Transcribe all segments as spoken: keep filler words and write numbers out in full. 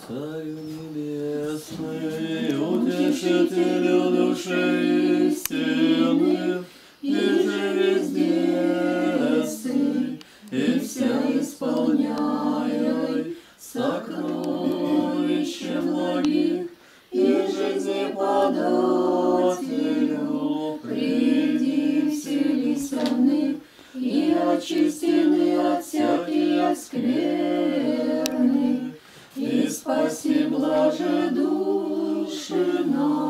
Царю небесный, утешителю души истины, и же везде сы, и вся исполняй сокровища благих, и жизни подателю, приди вселися в них, и очистены от всяких скверны, и спаси блаже души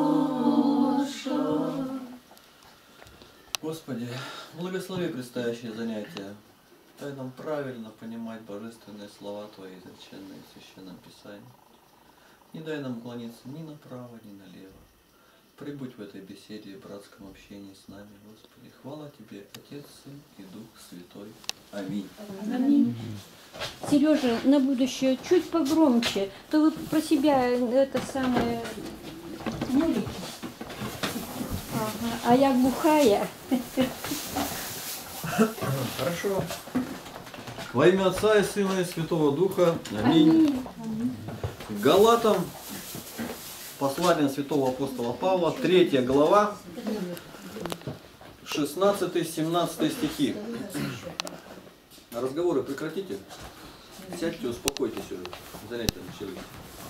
наша. Господи, благослови предстоящие занятия. Дай нам правильно понимать божественные слова Твои, изреченные в Священном Писании. Не дай нам уклониться ни направо, ни налево. Прибудь в этой беседе и братском общении с нами, Господи. Хвала Тебе, Отец, Сын и Дух Святой. Аминь. Аминь. Сережа, на будущее чуть погромче, то вы про себя это самое молите. Ага. А я глухая. Хорошо. Во имя Отца и Сына и Святого Духа. Аминь. Аминь. Галатам, послание святого апостола Павла, третья глава, шестнадцатый-семнадцатый стихи. Разговоры прекратите. Сядьте, успокойтесь уже. Занятия начались.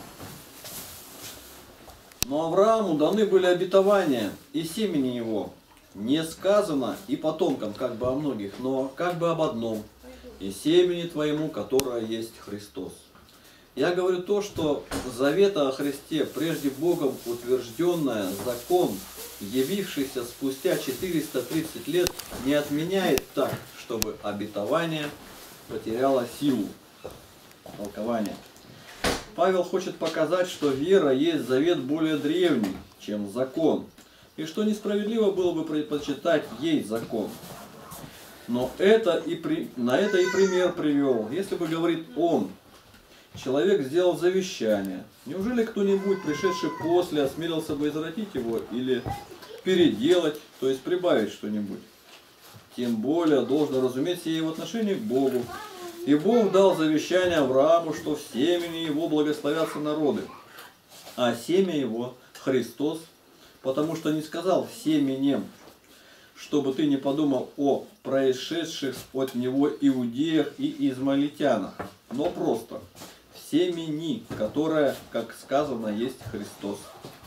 Но Аврааму даны были обетования и семени его. Не сказано и потомкам, как бы о многих, но как бы об одном. И семени твоему, которое есть Христос. Я говорю то, что завета о Христе, прежде Богом утвержденное, закон, явившийся спустя четыреста тридцать лет, не отменяет так, чтобы обетование потеряло силу. Толкование. Павел хочет показать, что вера есть завет более древний, чем закон, и что несправедливо было бы предпочитать ей закон. Но это и при... на это и пример привел. Если бы, говорит он, человек сделал завещание, неужели кто-нибудь, пришедший после, осмелился бы извратить его или переделать, то есть прибавить что-нибудь? Тем более должно разуметь сие в отношении к Богу. И Бог дал завещание Аврааму, что в семени его благословятся народы, а семя его Христос, потому что не сказал семенем, чтобы ты не подумал о происшедших от него иудеях и измалитянах, но просто в семени, которое, как сказано, есть Христос.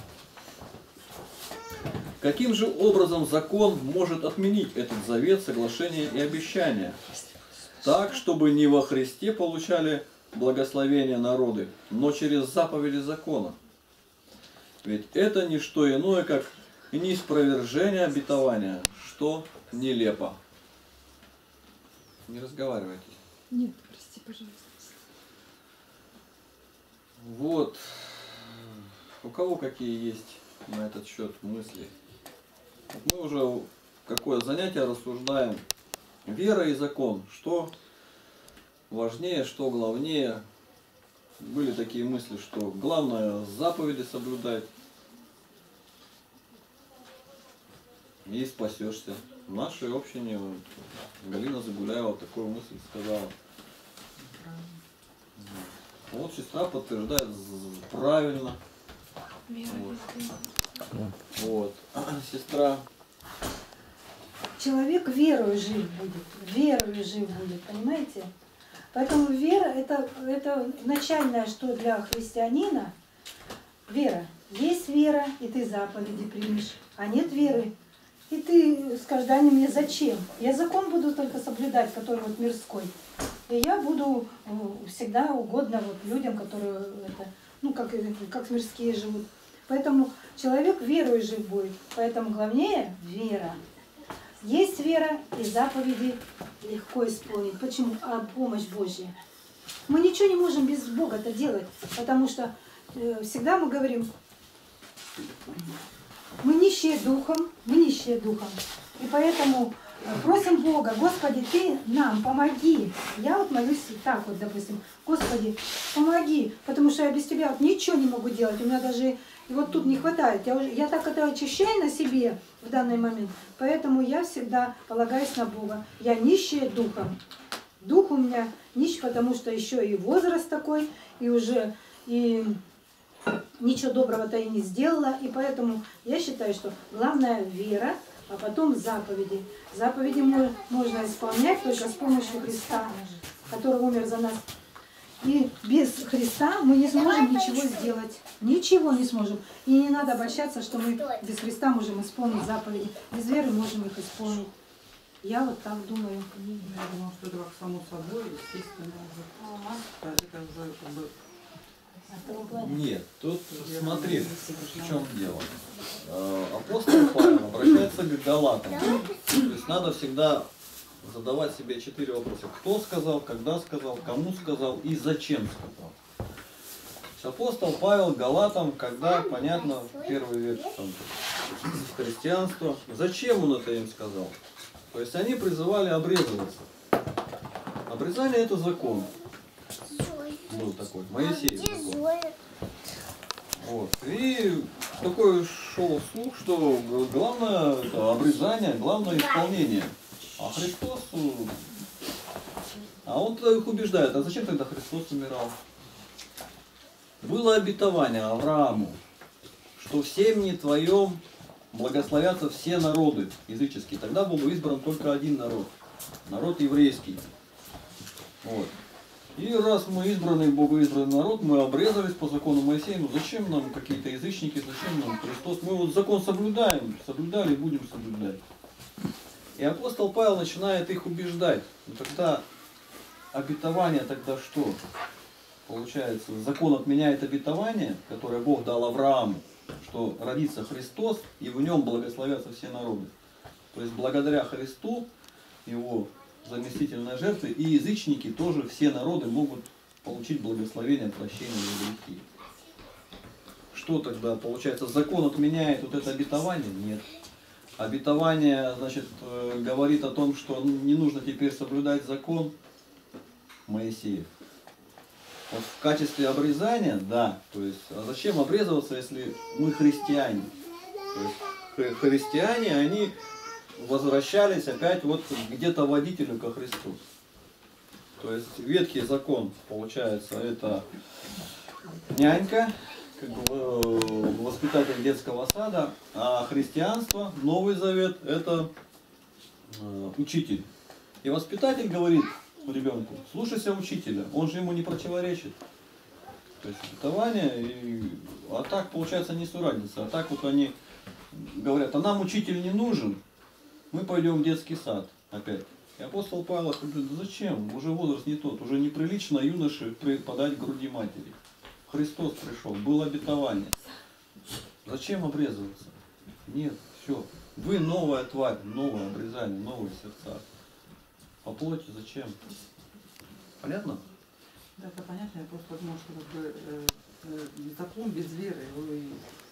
Каким же образом закон может отменить этот завет, соглашение и обещание? Так, чтобы не во Христе получали благословение народы, но через заповеди закона. Ведь это не что иное, как неспровержение обетования, что нелепо. Не разговаривайте. Нет, прости, пожалуйста. Вот. У кого какие есть на этот счет мысли? Мы уже какое занятие рассуждаем. Вера и закон. Что важнее, что главнее. Были такие мысли, что главное заповеди соблюдать. И спасешься. В нашей общине Галина Загуляева такую мысль сказала. Вот сестра подтверждает правильно. Вот. Вот. Сестра. Человек верою жив будет, верою жив будет, понимаете? Поэтому вера это, это начальное, что для христианина вера. Есть вера, и ты заповеди примешь, а нет веры. И ты скажешь, да, мне зачем? Я закон буду только соблюдать, который вот мирской. И я буду всегда угодно вот людям, которые это, ну, как, как мирские живут. Поэтому человек верою жив будет. Поэтому главнее вера. Есть вера, и заповеди легко исполнить. Почему? А помощь Божья. Мы ничего не можем без Бога-то делать, потому что э, всегда мы говорим, мы нищие духом, мы нищие духом. И поэтому просим Бога, Господи, Ты нам помоги. Я вот молюсь так вот, допустим, Господи, помоги, потому что я без Тебя вот ничего не могу делать. У меня даже и вот тут не хватает. Я, уже, я так это очищаю на себе в данный момент, поэтому я всегда полагаюсь на Бога. Я нищая духом. Дух у меня нищий, потому что еще и возраст такой, и уже... и ничего доброго-то и не сделала. И поэтому я считаю, что главное вера, а потом заповеди. Заповеди можно исполнять только с помощью Христа, который умер за нас. И без Христа мы не сможем ничего сделать. Ничего не сможем. И не надо обольщаться, что мы без Христа можем исполнить заповеди. Без веры можем их исполнить. Я вот так думаю. Я думала, что это как само собой, естественно. Уже. Это уже как бы... Нет, тут смотри, в чем дело. Апостол Павел обращается к галатам. То есть надо всегда задавать себе четыре вопроса. Кто сказал, когда сказал, кому сказал и зачем сказал. Апостол Павел галатам, когда, понятно, первый век там, христианства, зачем он это им сказал? То есть они призывали обрезываться. Обрезание это закон. Был такой, Моисеев закон. Вот. И такой шел слух, что главное это обрезание, главное исполнение. А Христос, а он их убеждает, а зачем тогда Христос умирал? Было обетование Аврааму, что в семени твоем благословятся все народы языческие. Тогда был избран только один народ, народ еврейский. Вот. И раз мы избранный, богоизбранный народ, мы обрезались по закону Моисея, ну зачем нам какие-то язычники, зачем нам Христос? Мы вот закон соблюдаем, соблюдали и будем соблюдать. И апостол Павел начинает их убеждать. Ну тогда обетование тогда что? Получается, закон отменяет обетование, которое Бог дал Аврааму, что родится Христос и в нем благословятся все народы. То есть благодаря Христу, его заместительной жертвы, и язычники тоже, все народы могут получить благословение, прощение за грехи. Что тогда получается? Закон отменяет вот это обетование? Нет. Обетование, значит, говорит о том, что не нужно теперь соблюдать закон Моисеев. Вот в качестве обрезания, да, то есть, а зачем обрезываться, если мы христиане? То есть, христиане, они возвращались опять вот где-то водителю ко Христу. То есть ветхий закон, получается, это нянька, как бы воспитатель детского сада, а христианство, Новый Завет, это учитель. И воспитатель говорит ребенку: слушайся учителя, он же ему не противоречит. То есть обетование, и... а так получается несуразница. А так вот они говорят: а нам учитель не нужен, мы пойдем в детский сад опять. И апостол Павел говорит: да зачем? Уже возраст не тот, уже неприлично юноше подать к груди матери. Христос пришел, было обетование. Зачем обрезываться? Нет, все. Вы новая тварь, новое обрезание, новые сердца. По плоти зачем? Понятно? Да, это понятно. Я просто думаю, что как бы, э, э, закон без веры, вы,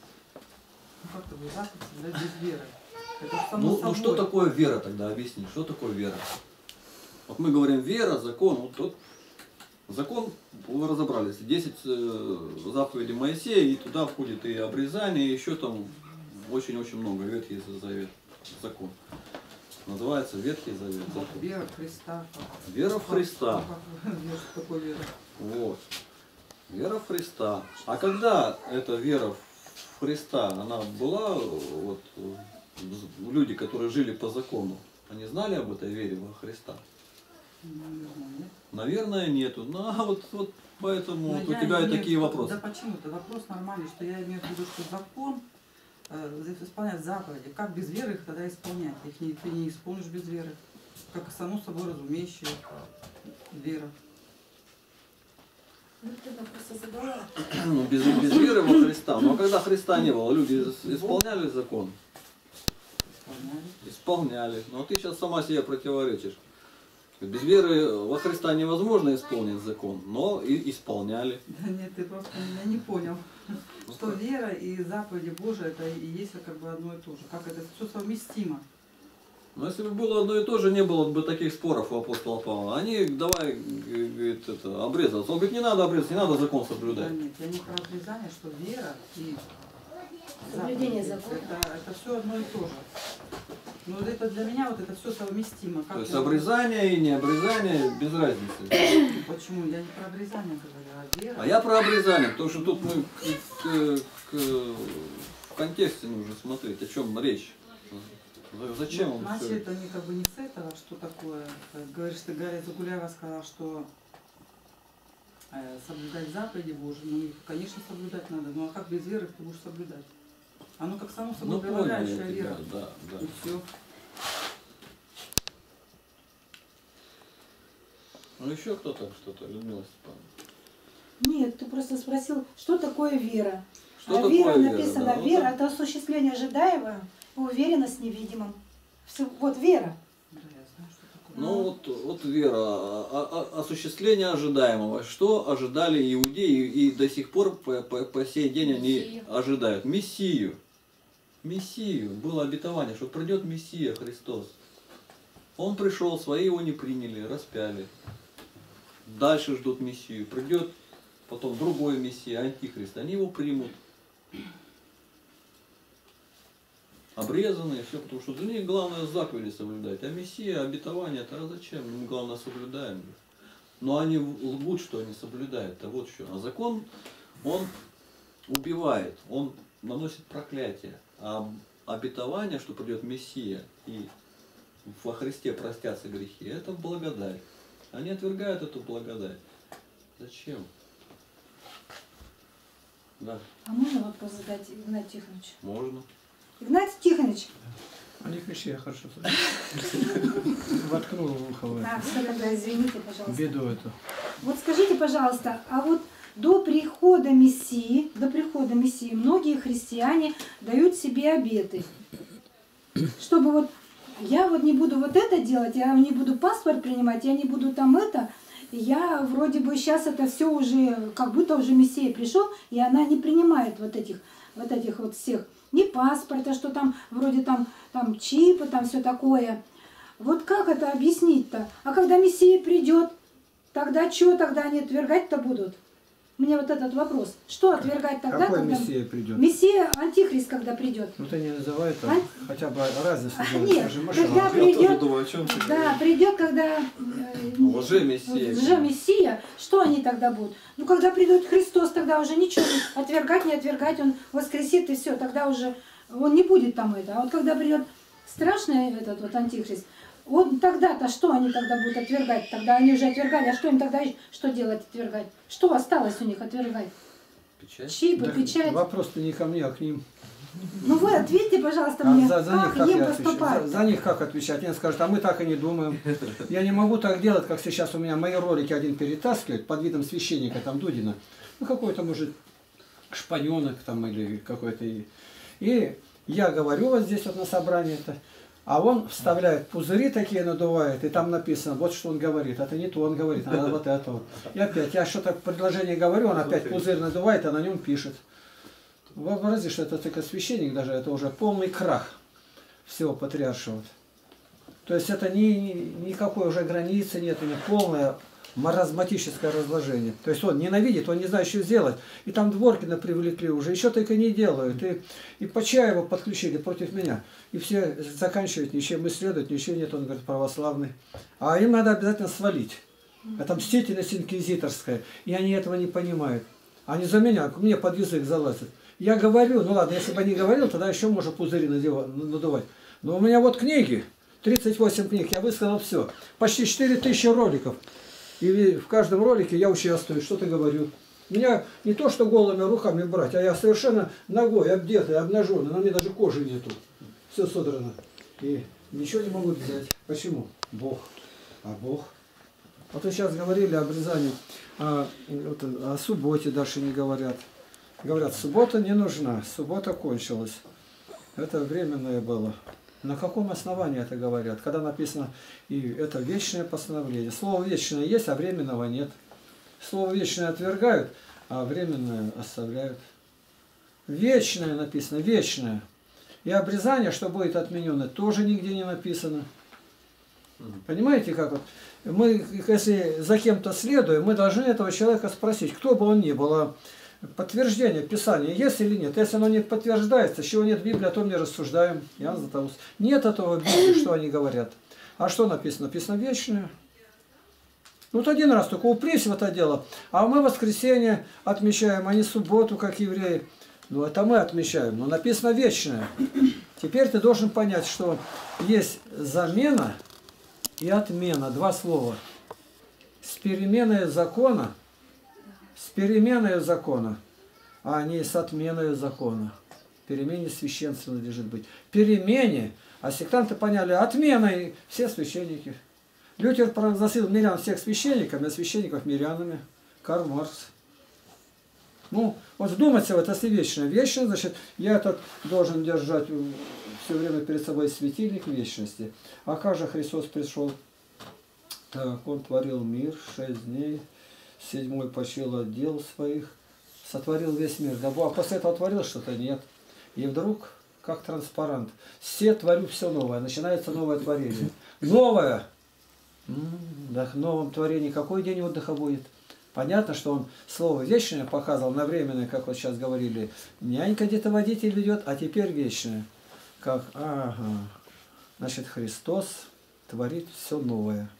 ну как-то вы заповедь, да, без веры. Это само Ну, собой. ну что такое вера тогда? Объясни, что такое вера? Вот мы говорим вера, закон, вот тот закон, вы разобрались, десять заповедей Моисея, и туда входит и обрезание, и еще там очень-очень много, Ветхий Завет, закон. Называется Ветхий Завет. Вот, вера в Христа. Как, вера в Христа. Как, что такое вера? Вот. Вера в Христа. А когда эта вера в Христа, она была, вот, люди, которые жили по закону, они знали об этой вере во Христа? Нет. Наверное, нету. Ну, а вот, вот поэтому вот у я тебя и имею, такие вопросы. Да почему? Это вопрос нормальный, что я имею в виду, что закон э, исполнять заповеди. Как без веры их тогда исполнять? Их не, ты не исполнишь без веры. Как само собой разумеющая вера. Ну, ты просто задала. Ну, без, без веры во Христа. Но когда Христа не было, люди исполняли закон? Исполняли. Исполняли. Но ты сейчас сама себе противоречишь. Без веры во Христа невозможно исполнить закон, но и исполняли. Да нет, ты просто меня не понял. Что вера и заповеди Божии, это и есть как бы одно и то же. Как это все совместимо. Но если бы было одно и то же, не было бы таких споров у апостола Павла. Они, давай, говорит, это, обрезаться. Он говорит, не надо обрезаться, не надо закон соблюдать. Да нет, я не про обрезание, что вера и Соблюдение заповеди, закона. это, это все одно и то же. Ну вот это для меня вот это все совместимо. Как То есть я- обрезание и не обрезание без разницы. Почему? Я не про обрезание говорю, а вера. А я про обрезание, потому что тут мы к, к- к- в контексте нужно смотреть, о чем речь. За- Зачем Ну, он начали всё это не как бы не с этого, что такое. Как говоришь, ты Галя Загуляева сказала, что э, соблюдать заповеди Божьи, ну их, конечно, соблюдать надо. Ну а как без веры ты будешь соблюдать? Оно как само собой Ну, понял я прилагающая тебя, вера. да, да. И все. Ну еще кто-то что-то, Людмила Степановна. Нет, ты просто спросил, что такое вера. Что а такое вера, вера, написано, да? Вот вера это- это осуществление ожидаемого и уверенность в невидимом. Всё- Вот вера. Да, я знаю, что такое. Ну вот, вот вера, о- о- осуществление ожидаемого. Что ожидали иудеи и до сих пор по, по, по сей день они Мессию. ожидают? Мессию. Мессию. Было обетование, что придет Мессия Христос. Он пришел, свои его не приняли, распяли. Дальше ждут Мессию. Придет потом другой Мессия, Антихрист. Они его примут. Обрезанные, все, потому что для них главное заповеди соблюдать. А Мессия, обетование, это а зачем? Мы главное соблюдаем. Но они лгут, что они соблюдают. Это вот что. А закон, он убивает, он наносит проклятие. А обетование, что придет Мессия и во Христе простятся грехи, это благодать. Они отвергают эту благодать. Зачем? Да, А можно вопрос задать, Игнат Тихонович? можно. Игнат Тихонович, А не кричи, я хорошо слышу. Воткнул в ухо в это. а, все, тогда извините, пожалуйста. Беду эту. Вот скажите, пожалуйста, а вот до прихода Мессии, до прихода Мессии многие христиане дают себе обеты, чтобы вот я вот не буду вот это делать, я не буду паспорт принимать, я не буду там это, я вроде бы сейчас это все уже, как будто уже Мессия пришел, и она не принимает вот этих, вот этих вот всех, ни паспорта, что там вроде там, там чипы, там все такое. Вот как это объяснить-то? А когда Мессия придет, тогда что, тогда они отвергать-то будут? Мне вот этот вопрос. Что отвергать тогда, Какой когда... Мессия придет? Мессия, антихрист, когда придет. Ну ты не называй там А? хотя бы разницу А, делать. нет, Скажи, когда машина. придет- Я тоже думаю, о чем ты Да, говоришь. придет, когда... э, Лже-мессия. Лже-мессия, что они тогда будут? Ну, когда придет Христос, тогда уже ничего, не отвергать, не отвергать, он воскресит и все, тогда уже он не будет там это. А вот когда придет страшный этот вот антихрист, вот тогда-то что они тогда будут отвергать? Тогда они уже отвергали, а что им тогда ещё- что делать отвергать? Что осталось у них отвергать? Печать? Чипы, Так печать. вопрос-то не ко мне, а к ним. Ну вы ответьте, пожалуйста, А мне, за, за них как как им я отвечаю? поступать? За, за них как отвечать? Они скажут, а мы так и не думаем. Я не могу так делать, как сейчас у меня мои ролики один перетаскивает под видом священника там Дудина. Ну какой-то может шпаненок там или какой-то. И, и я говорю вот здесь вот на собрании-то, а он вставляет пузыри такие, надувает, и там написано, вот что он говорит. Это не то он говорит, а вот это вот. И опять, я что-то предложение говорю, он опять пузырь надувает, а на нем пишет. Вообрази, что это только священник даже, это уже полный крах всего патриаршего. То есть это ни, ни- никакой уже границы нет, не полное маразматическое разложение. То есть он ненавидит, он не знает, что сделать. И там Дворкина привлекли уже, еще только не делают. И, и Почаева подключили против меня. И все заканчивают, ничем исследуют, ничего нет, он говорит, православный. А им надо обязательно свалить. Это мстительность инквизиторская. И они этого не понимают. Они за меня, мне под язык залазят. Я говорю, ну ладно, если бы не говорил, тогда еще можно пузыри надевать, надувать. Но у меня вот книги, тридцать восемь книг, я высказал все. Почти четыре тысячи роликов. И в каждом ролике я участвую, что-то говорю. Меня не то, что голыми руками брать, а я совершенно ногой, обдетый, обнаженный, на мне даже кожи нету. Все содрано. И ничего не могу взять. Почему? Бог. А Бог? Вот вы сейчас говорили об обрезании, а, вот, о субботе дальше не говорят. Говорят, суббота не нужна, суббота кончилась. Это временное было. На каком основании это говорят? Когда написано, и это вечное постановление. Слово вечное есть, а временного нет. Слово вечное отвергают, а временное оставляют. Вечное написано, вечное. И обрезание, что будет отменено, тоже нигде не написано. Понимаете, как вот? Мы, если за кем-то следуем, мы должны этого человека спросить, кто бы он ни был. подтверждение Писания есть или нет. Если оно не подтверждается, чего нет в Библии, о том не рассуждаем. Я Златоуст. Нет этого в Библии, что они говорят. А что написано? Написано вечное. Ну, вот один раз только упрись в это дело. А мы воскресенье отмечаем, а не субботу, как евреи. Ну, это мы отмечаем. Но написано вечное. Теперь ты должен понять, что есть замена и отмена. Два слова. С переменой закона, с переменой закона, а не с отменой закона. Перемене священства надлежит быть. Перемене, а сектанты поняли, отменой все священники. Лютер провозгласил мирян всех священниками, а священников мирянами. Карл Маркс. Ну, вот вдуматься в это, если вечно. Вечно, значит, я этот должен держать все время перед собой светильник вечности. А как же Христос пришел? Так, Он творил мир шесть дней, седьмой почил от дел своих, сотворил весь мир. Да, а после этого творил что-то? Нет. И вдруг, как транспарант, все творю все новое, начинается новое творение. Новое! Да, в новом творении какой день отдыха будет? Понятно, что он слово вечное показывал на временное, как вот сейчас говорили. Нянька где-то водитель ведет, а теперь вечное. Как, ага. Значит, Христос творит все новое.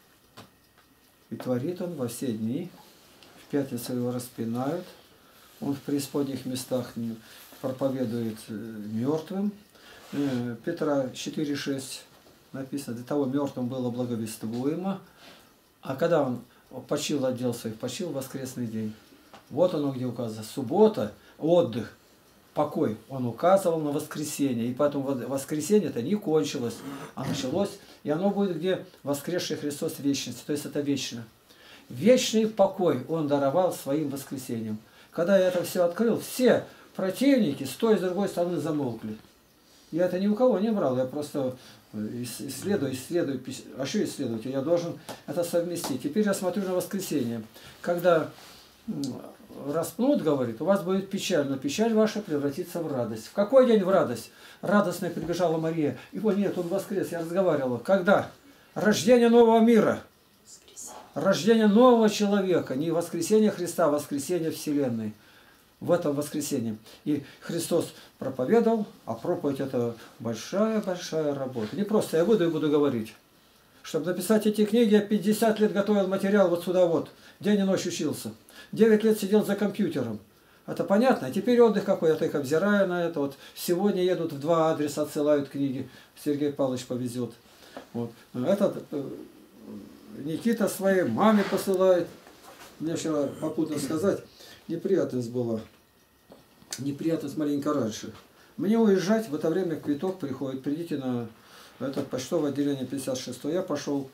И творит он во все дни. В пятницу его распинают. Он в преисподних местах проповедует мертвым. Петра четыре шесть написано, для того мертвым было благовествуемо. А когда он почил от дел своих, почил в воскресный день. Вот оно где указано. Суббота, отдых, покой. Он указывал на воскресенье. И поэтому воскресенье это не кончилось, а началось. И оно будет где воскресший Христос в вечности. То есть это вечно. Вечный покой Он даровал своим воскресением. Когда я это все открыл, все противники с той и с другой стороны замолкли. Я это ни у кого не брал. Я просто исследую, исследую. А что исследовать? Я должен это совместить. Теперь я смотрю на воскресенье. Когда распнут, говорит, у вас будет печаль, но печаль ваша превратится в радость. В какой день в радость? Радостная прибежала Мария. Его нет, он воскрес. Я разговаривал. Когда? Рождение нового мира. Рождение нового человека. Не воскресение Христа, а воскресение Вселенной. В этом воскресенье. И Христос проповедовал, а проповедь это большая-большая работа. Не просто я буду и буду говорить. Чтобы написать эти книги, я пятьдесят лет готовил материал вот сюда вот. День и ночь учился. девять лет сидел за компьютером. Это понятно? А теперь отдых какой, я так обзираю на это. Вот сегодня едут в два адреса, отсылают книги. Сергей Павлович повезет. Вот. Этот Никита своей маме посылает. Мне вчера попутно сказать, неприятность была. Неприятность маленько раньше. Мне уезжать, в это время квиток приходит. Придите на это почтовое отделение пятьдесят шестое. Я пошел.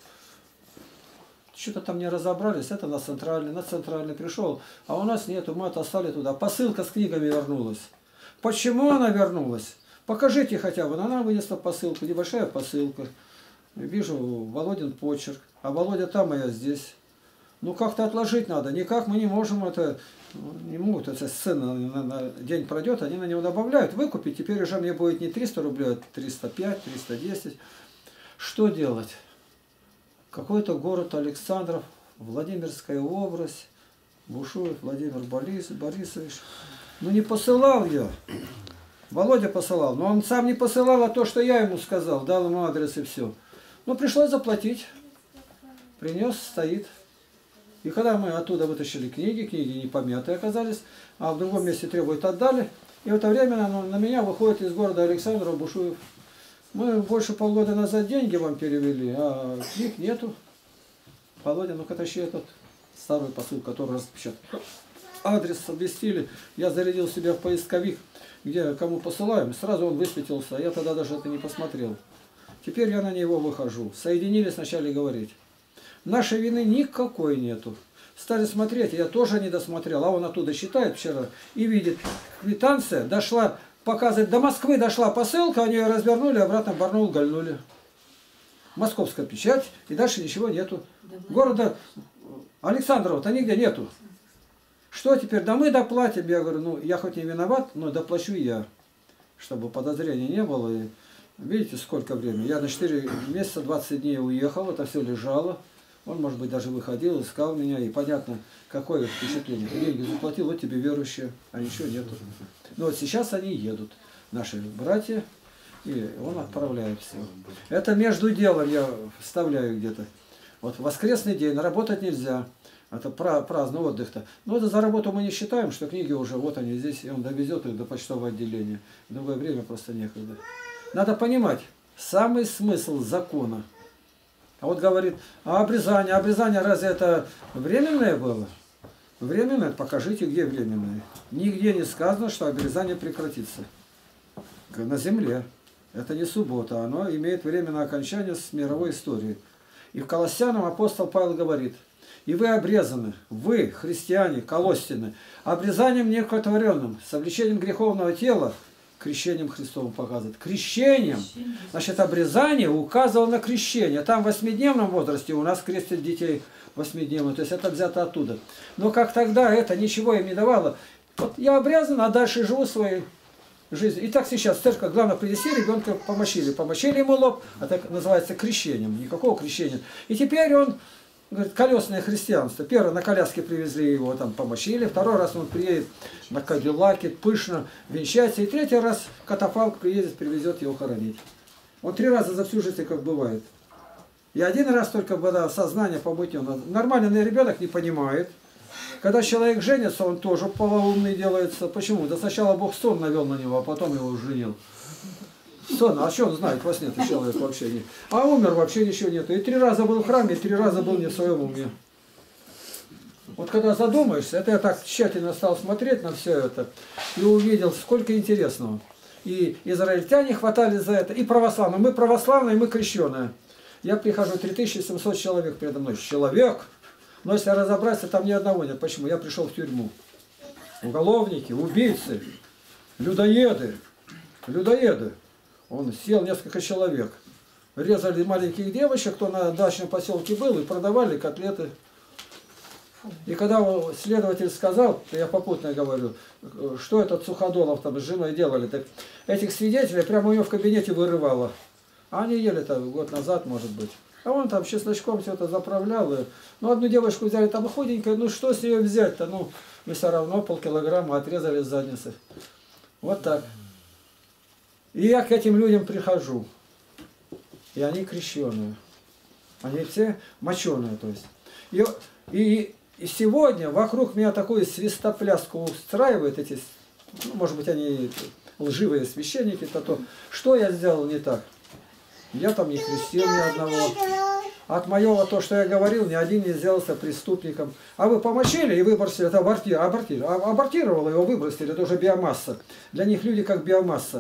Что-то там не разобрались. Это на центральный. На центральный пришел. А у нас нету. Мы отослали туда. Посылка с книгами вернулась. Почему она вернулась? Покажите хотя бы. Она вынесла посылку. Небольшая посылка. Вижу Володин почерк. А Володя там, а я здесь. Ну как-то отложить надо. Никак мы не можем это... Не могут, эта сцена на, на день пройдет, они на него добавляют. Выкупить, теперь уже мне будет не триста рублей, а триста пять, триста десять. Что делать? Какой-то город Александров, Владимирская область, Бушуев Владимир Борис, Борисович. Ну не посылал я. Володя посылал, но он сам не посылал, а то, что я ему сказал, дал ему адрес и все. Ну пришлось заплатить. Принес, стоит. И когда мы оттуда вытащили книги, книги не помятые оказались, а в другом месте требуют отдали, и в это время на, на меня выходит из города Александров Бушуев. Мы больше полгода назад деньги вам перевели, а книг нету. Володя, ну-ка тащи этот старую посылку, которую распечатали. Адрес обвестили, я зарядил себя в поисковик, где кому посылаем, сразу он высветился, а я тогда даже это не посмотрел. Теперь я на него выхожу. Соединились, начали говорить. Нашей вины никакой нету. Стали смотреть, я тоже не досмотрел, а он оттуда считает вчера и видит, квитанция дошла, показывает, до Москвы дошла посылка, они ее развернули, обратно в Барнаул гольнули. Московская печать, и дальше ничего нету. Города Александрова-то нигде нету. Что теперь? Да мы доплатим. Я говорю, ну я хоть не виноват, но доплачу я, чтобы подозрений не было. И видите, сколько времени. Я на четыре месяца, двадцать дней уехал, это все лежало. Он, может быть, даже выходил, искал меня, и понятно, какое впечатление. Ты деньги заплатил, вот тебе верующие, а ничего нету. Но вот сейчас они едут, наши братья, и он отправляет все. Это между делом я вставляю где-то. Вот воскресный день, работать нельзя. Это праздный отдых-то. Но это за работу мы не считаем, что книги уже, вот они здесь, и он довезет их до почтового отделения. В другое время просто некогда. Надо понимать, самый смысл закона. А вот говорит, а обрезание, обрезание разве это временное было? Временное, покажите, где временное. Нигде не сказано, что обрезание прекратится. На земле. Это не суббота, оно имеет временное окончание с мировой историей. И в Колоссянам апостол Павел говорит, и вы обрезаны, вы, христиане, колоссяне, обрезанием некотворенным, совлечением греховного тела, крещением Христовым показывает. Крещением. Значит, обрезание указывало на крещение. Там в восьмидневном возрасте у нас крестят детей восьмидневно. То есть это взято оттуда. Но как тогда это ничего им не давало. Вот я обрезан, а дальше живу своей жизнью. И так сейчас церковь, главное, принеси ребенка, помочили. Помочили ему лоб, а так называется крещением. Никакого крещения. И теперь он... Говорит, колесное христианство. Первое, на коляске привезли его, там помощили. Второй раз он приедет на Кадиллаке, пышно венчается. И третий раз катафалк приедет, привезет его хоронить. Он три раза за всю жизнь, как бывает. И один раз только когда сознание побыть. Он... Нормальный ребенок не понимает. Когда человек женится, он тоже полоумный делается. Почему? Да сначала Бог сон навел на него, а потом его женил. Сон, а что он знает во сне, человек вообще не. А умер, вообще ничего нету. И три раза был в храме, и три раза был не в своем уме. Вот когда задумаешься, это я так тщательно стал смотреть на все это, и увидел, сколько интересного. И израильтяне хватали за это, и православные. Мы православные, мы крещеные. Я прихожу, три тысячи семьсот человек передо мной. Человек! Но если разобраться, там ни одного нет. Почему? Я пришел в тюрьму. Уголовники, убийцы, людоеды. Людоеды. Он съел несколько человек. Резали маленьких девочек, кто на дачном поселке был, и продавали котлеты. И когда следователь сказал, я попутно говорю, что этот Суходолов там с женой делали, так этих свидетелей прямо у него в кабинете вырывало. А они ели-то год назад, может быть. А он там чесночком все это заправлял. И... Ну, одну девочку взяли там худенькая, ну что с нее взять-то? Ну, мы все равно полкилограмма отрезали с задницы. Вот так. И я к этим людям прихожу. И они крещеные. Они все моченые, то есть. И, и, и сегодня вокруг меня такую свистопляску устраивают эти, ну, может быть, они лживые священники, то, то что я сделал не так? Я там не крестил ни одного. От моего то, что я говорил, ни один не сделался преступником. А вы помочили и выбросили, это абортир, абортир, абортировало его, выбросили, это уже биомасса. Для них люди как биомасса.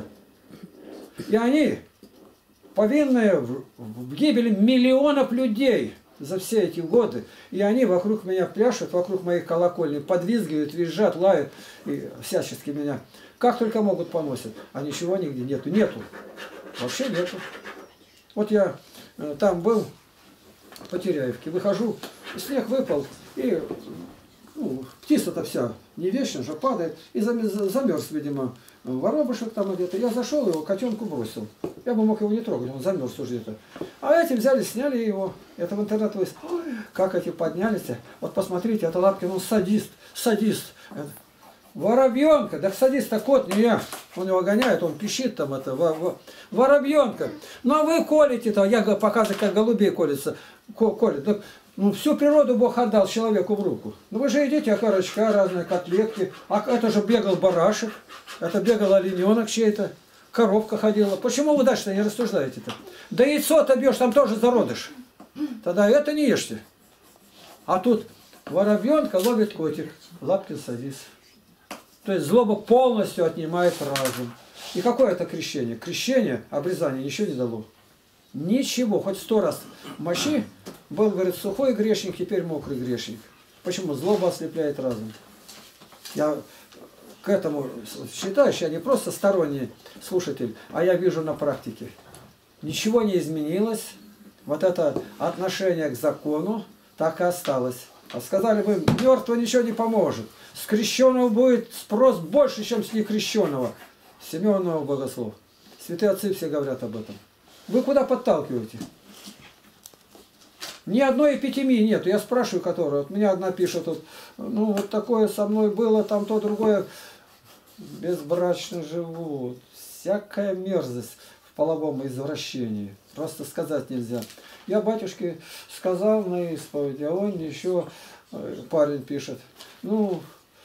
И они, повинные в, в гибели миллионов людей за все эти годы, и они вокруг меня пляшут, вокруг моих колокольни, подвизгивают, визжат, лают, и всячески меня, как только могут, поносят. А ничего нигде нету. Нету. Вообще нету. Вот я э, там был, по Теряевке, выхожу, снег выпал, и ну, птица-то вся не вечно же падает, и замерз, видимо, воробушек там где-то. Я зашел, его котенку бросил. Я бы мог его не трогать, он замерз уже где-то. А эти взяли, сняли его. Это в интернет высылали. Ой, как эти поднялись. Вот посмотрите, это Лапкин, он садист, садист. Воробьенка, да садист-то кот, не я. Он его гоняет, он пищит там это. Воробьенка. Ну а вы колите-то, я показываю, как голубей колется. Колет. Ну, всю природу Бог отдал человеку в руку. Ну, вы же едите окорочка, разные котлетки. А это же бегал барашек, это бегал олененок чей-то, коровка ходила. Почему вы дальше не рассуждаете-то? Да яйцо-то бьешь, там тоже зародыш. Тогда это не ешьте. А тут воробьенка ловит котик, Лапкин садись. То есть злоба полностью отнимает разум. И какое это крещение? Крещение, обрезание ничего не дало. Ничего, хоть сто раз мочи. Был, говорит, сухой грешник, теперь мокрый грешник. Почему? Злоба ослепляет разум. Я к этому считаю, что я не просто сторонний слушатель, а я вижу на практике. Ничего не изменилось. Вот это отношение к закону так и осталось. А сказали бы, мертвого ничего не поможет. С крещенного будет спрос больше, чем с некрещенного. Семенного богослов. Святые отцы все говорят об этом. Вы куда подталкиваете? Ни одной эпитемии нет. Я спрашиваю, которая, вот меня одна пишет, вот, ну вот такое со мной было, там то, другое. Безбрачно живут. Всякая мерзость в половом извращении. Просто сказать нельзя. Я батюшке сказал на исповеди, а он еще, парень пишет, ну,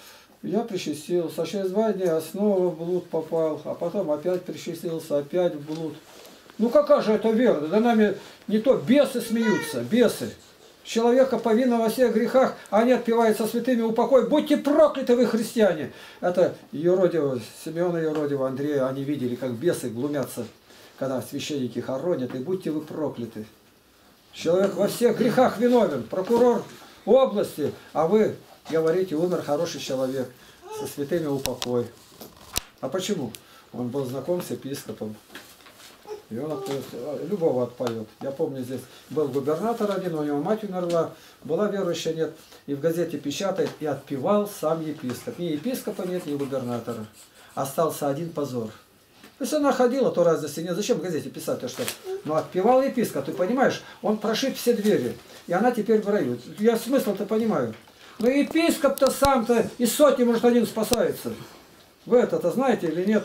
я причастился, а через два дня снова в блуд попал, а потом опять причастился, опять в блуд. Ну какая же это вера? Да нами не то бесы смеются, бесы. Человека повинного во всех грехах, а они отпевают со святыми упокой. Будьте прокляты вы, христиане! Это Еродиева, Симеона Еродиева, Андрея, они видели, как бесы глумятся, когда священники хоронят, и будьте вы прокляты. Человек во всех грехах виновен, прокурор области, а вы говорите, умер хороший человек, со святыми упокой. А почему? Он был знаком с епископом. И он отпоет, любого отпоет. Я помню, здесь был губернатор один, у него мать умерла, была верующая, нет. И в газете печатает, и отпевал сам епископ. Ни епископа нет, ни губернатора. Остался один позор. Если она ходила, то разности нет. Зачем в газете писать-то что? Но отпевал епископ, ты понимаешь? Он прошиб все двери. И она теперь в раю. Я смысл-то понимаю. Но епископ-то сам-то из сотни, может, один спасается. Вы это-то знаете или нет?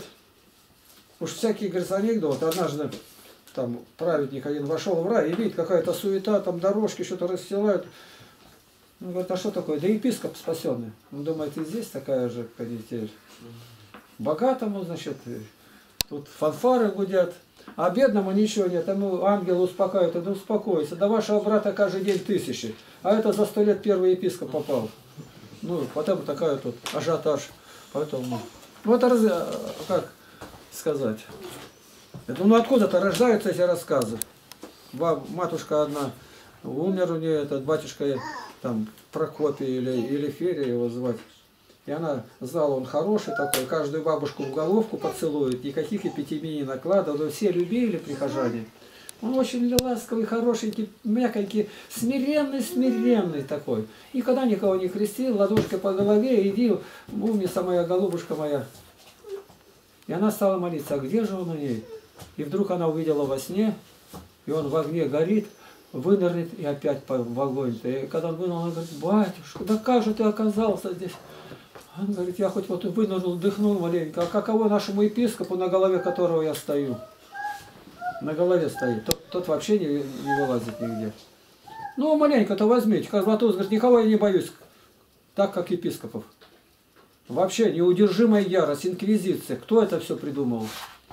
Уж всякие, говорится, анекдот. Однажды там праведник один вошел в рай и видит, какая-то суета, там дорожки что-то расстилают. Он говорит, а что такое? Да епископ спасенный. Он думает, и здесь такая же канитель. Богатому, значит, тут фанфары гудят, а бедному ничего нет. Ему ангел успокаивает, да успокойся. До вашего брата каждый день тысячи. А это за сто лет первый епископ попал. Ну, потом такая тут ажиотаж. Поэтому, ну это раз, как сказать. Это, ну откуда-то рождаются эти рассказы. Баб, матушка одна, умер у нее этот батюшка, там, Прокопий или, или Ферия его звать. И она знала, он хороший такой, каждую бабушку в головку поцелует, никаких эпитемий не накладывал, но все любили прихожане. Он очень ласковый, хорошенький, мягонький, смиренный, смиренный такой. Никогда никого не крестил, ладошкой по голове, иди, умница моя, голубушка моя. И она стала молиться, а где же он у ней? И вдруг она увидела во сне, и он в огне горит, вынырнет и опять в огонь. И когда он вынырнул, она говорит, батюшка, да как же ты оказался здесь? Он говорит, я хоть вот и вынырнул, дыхнул маленько, а каково нашему епископу, на голове которого я стою? На голове стоит. Тот, тот вообще не, не вылазит нигде. Ну, маленько-то возьмите. Козлатус говорит, никого я не боюсь, так как епископов. Вообще неудержимая ярость, инквизиция. Кто это все придумал?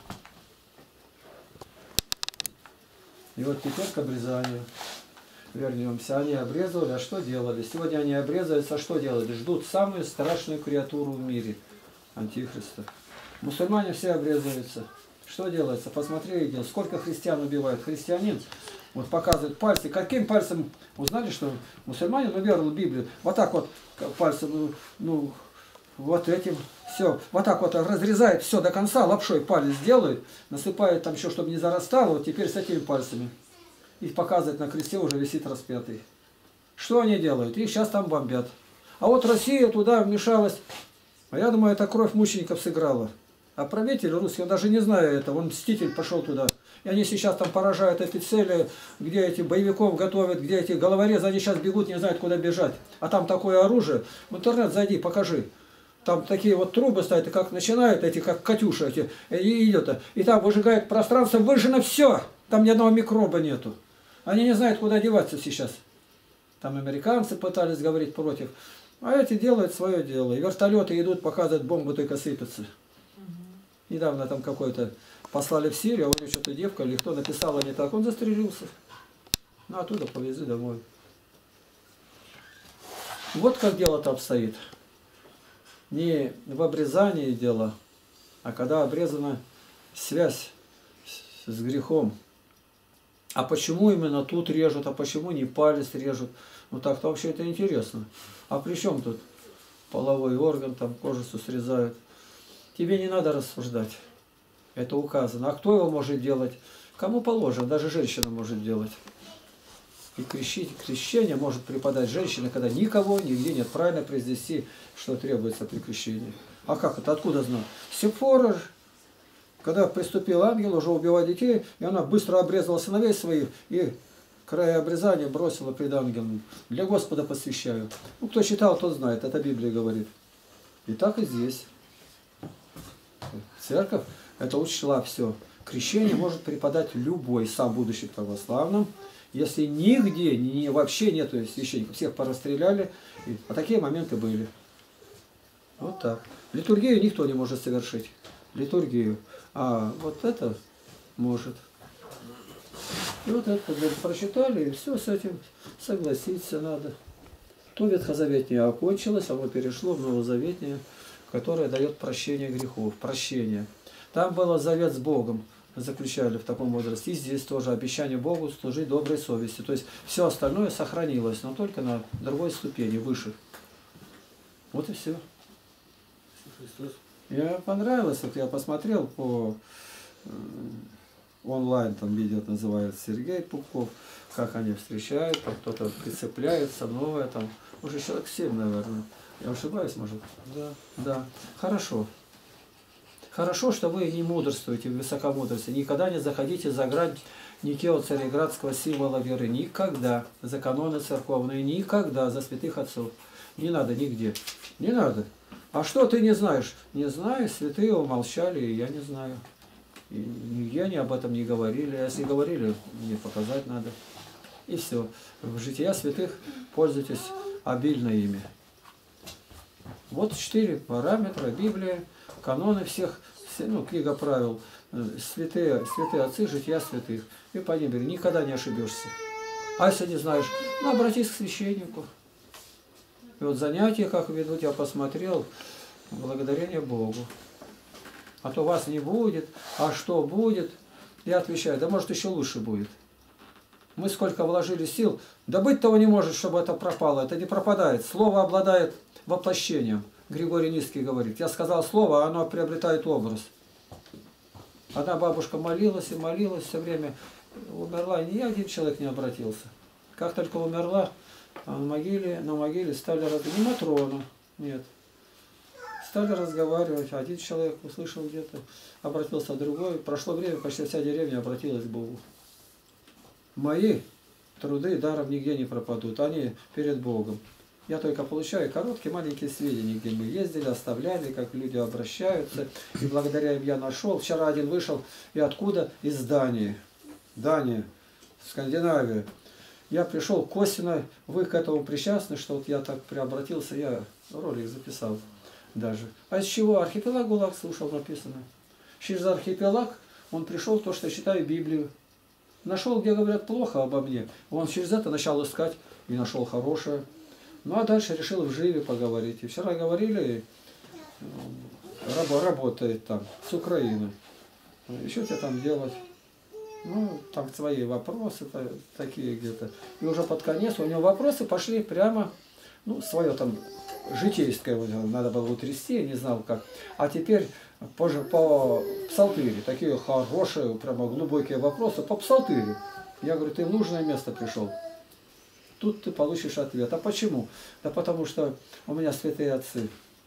И вот теперь к обрезанию вернемся. Они обрезывали, а что делали? Сегодня они обрезаются, а что делали? Ждут самую страшную креатуру в мире. Антихриста. Мусульмане все обрезываются. Что делается? Посмотри, сколько христиан убивают. Христианин вот показывает пальцы. Каким пальцем? Узнали, что мусульманин уверовал в Библию? Вот так вот пальцем, ну, ну вот этим, все. Вот так вот разрезает все до конца, лапшой палец делает, насыпает там еще, чтобы не зарастало, вот теперь с этими пальцами. И показывает на кресте, уже висит распятый. Что они делают? Их сейчас там бомбят. А вот Россия туда вмешалась. А я думаю, это кровь мучеников сыграла. А правитель русский, он даже не знает этого, он мститель пошел туда. И они сейчас там поражают эти цели, где эти боевиков готовят, где эти головорезы, они сейчас бегут, не знают, куда бежать. А там такое оружие. В интернет зайди, покажи. Там такие вот трубы стоят, и как начинают эти, как Катюша, эти, и идет. И там выжигает пространство, выжжено все. Там ни одного микроба нету. Они не знают, куда деваться сейчас. Там американцы пытались говорить против. А эти делают свое дело. И вертолеты идут, показывают, бомбы только сыпятся. Недавно там какой-то послали в Сирию, а у него что-то девка или кто написала не так. Он застрелился. Ну, оттуда повезли домой. Вот как дело-то обстоит. Не в обрезании дело, а когда обрезана связь с грехом. А почему именно тут режут, а почему не палец режут? Ну так-то вообще это интересно. А при чем тут половой орган, там кожицу срезают? Тебе не надо рассуждать. Это указано. А кто его может делать? Кому положено? Даже женщина может делать. И крещить, крещение может преподать женщина, когда никого, нигде нет. Правильно произнести, что требуется при крещении. А как это? Откуда знал? Сепфора, когда приступил ангел уже убивать детей, и она быстро обрезала сыновей своих и края обрезания бросила пред ангелом. Для Господа посвящаю. Ну, кто читал, тот знает, это Библия говорит. И так и здесь. Церковь это учла все. Крещение может преподать любой, сам будучи православным. Если нигде, ни, вообще нету священников, всех порастреляли, и, а такие моменты были. Вот так. Литургию никто не может совершить. Литургию. А вот это может. И вот это прочитали, и все с этим согласиться надо. То ветхозаветнее окончилось, а вот перешло в новозаветнее, которое дает прощение грехов. Прощение. Там было завет с Богом, заключали в таком возрасте. И здесь тоже обещание Богу служить доброй совести. То есть все остальное сохранилось, но только на другой ступени, выше. Вот и все. Мне понравилось, вот я посмотрел по онлайн, там видео называется Сергей Пупков, как они встречают, там кто-то прицепляется, новое, там уже человек семь, наверное. Я ошибаюсь, может? Да. Да. Хорошо. Хорошо, что вы не мудрствуете в высокомудрстве. Никогда не заходите за грань некего цареградского символа веры. Никогда. За каноны церковные. Никогда. За святых отцов. Не надо нигде. Не надо. А что ты не знаешь? Не знаю. Святые умолчали, и я не знаю. И нигде они об этом не говорили. А если говорили, мне показать надо. И все. В жития святых пользуйтесь обильно ими. Вот четыре параметра. Библия. Каноны всех, ну, книга правил, святые, святые отцы, жития святых. И по ним говорю, никогда не ошибешься. А если не знаешь, ну, обратись к священнику. И вот занятия, как ведут, я посмотрел, благодарение Богу. А то вас не будет, а что будет? Я отвечаю, да может еще лучше будет. Мы сколько вложили сил, да быть того не может, чтобы это пропало. Это не пропадает. Слово обладает воплощением. Григорий Низкий говорит, я сказал слово, а оно приобретает образ. Одна бабушка молилась и молилась все время, умерла, и ни один человек не обратился. Как только умерла, на могиле, на могиле стали разговаривать, не Матрона, нет. Стали разговаривать, один человек услышал где-то, обратился другой. Прошло время, почти вся деревня обратилась к Богу. Мои труды даром нигде не пропадут, они перед Богом. Я только получаю короткие, маленькие сведения, где мы ездили, оставляли, как люди обращаются. И благодаря им я нашел. Вчера один вышел, и откуда? Из Дании. Дания, Скандинавия. Я пришел косвенно, вы к этому причастны, что вот я так преобратился, я ролик записал даже. А из чего? Архипелаг ГУЛАГ слушал, написано. Через архипелаг он пришел в то, что я считаю Библию. Нашел, где говорят плохо обо мне. Он через это начал искать и нашел хорошее. Ну а дальше решил в живе поговорить. И вчера говорили, раб, работает там, с Украины. Еще что там делать? Ну, там свои вопросы такие где-то. И уже под конец у него вопросы пошли прямо, ну, свое там житейское надо было утрясти, не знал как. А теперь по, по псалтыре, такие хорошие, прямо глубокие вопросы по псалтыре. Я говорю, ты в нужное место пришел. Тут ты получишь ответ. А почему? Да потому что у меня святые отцы.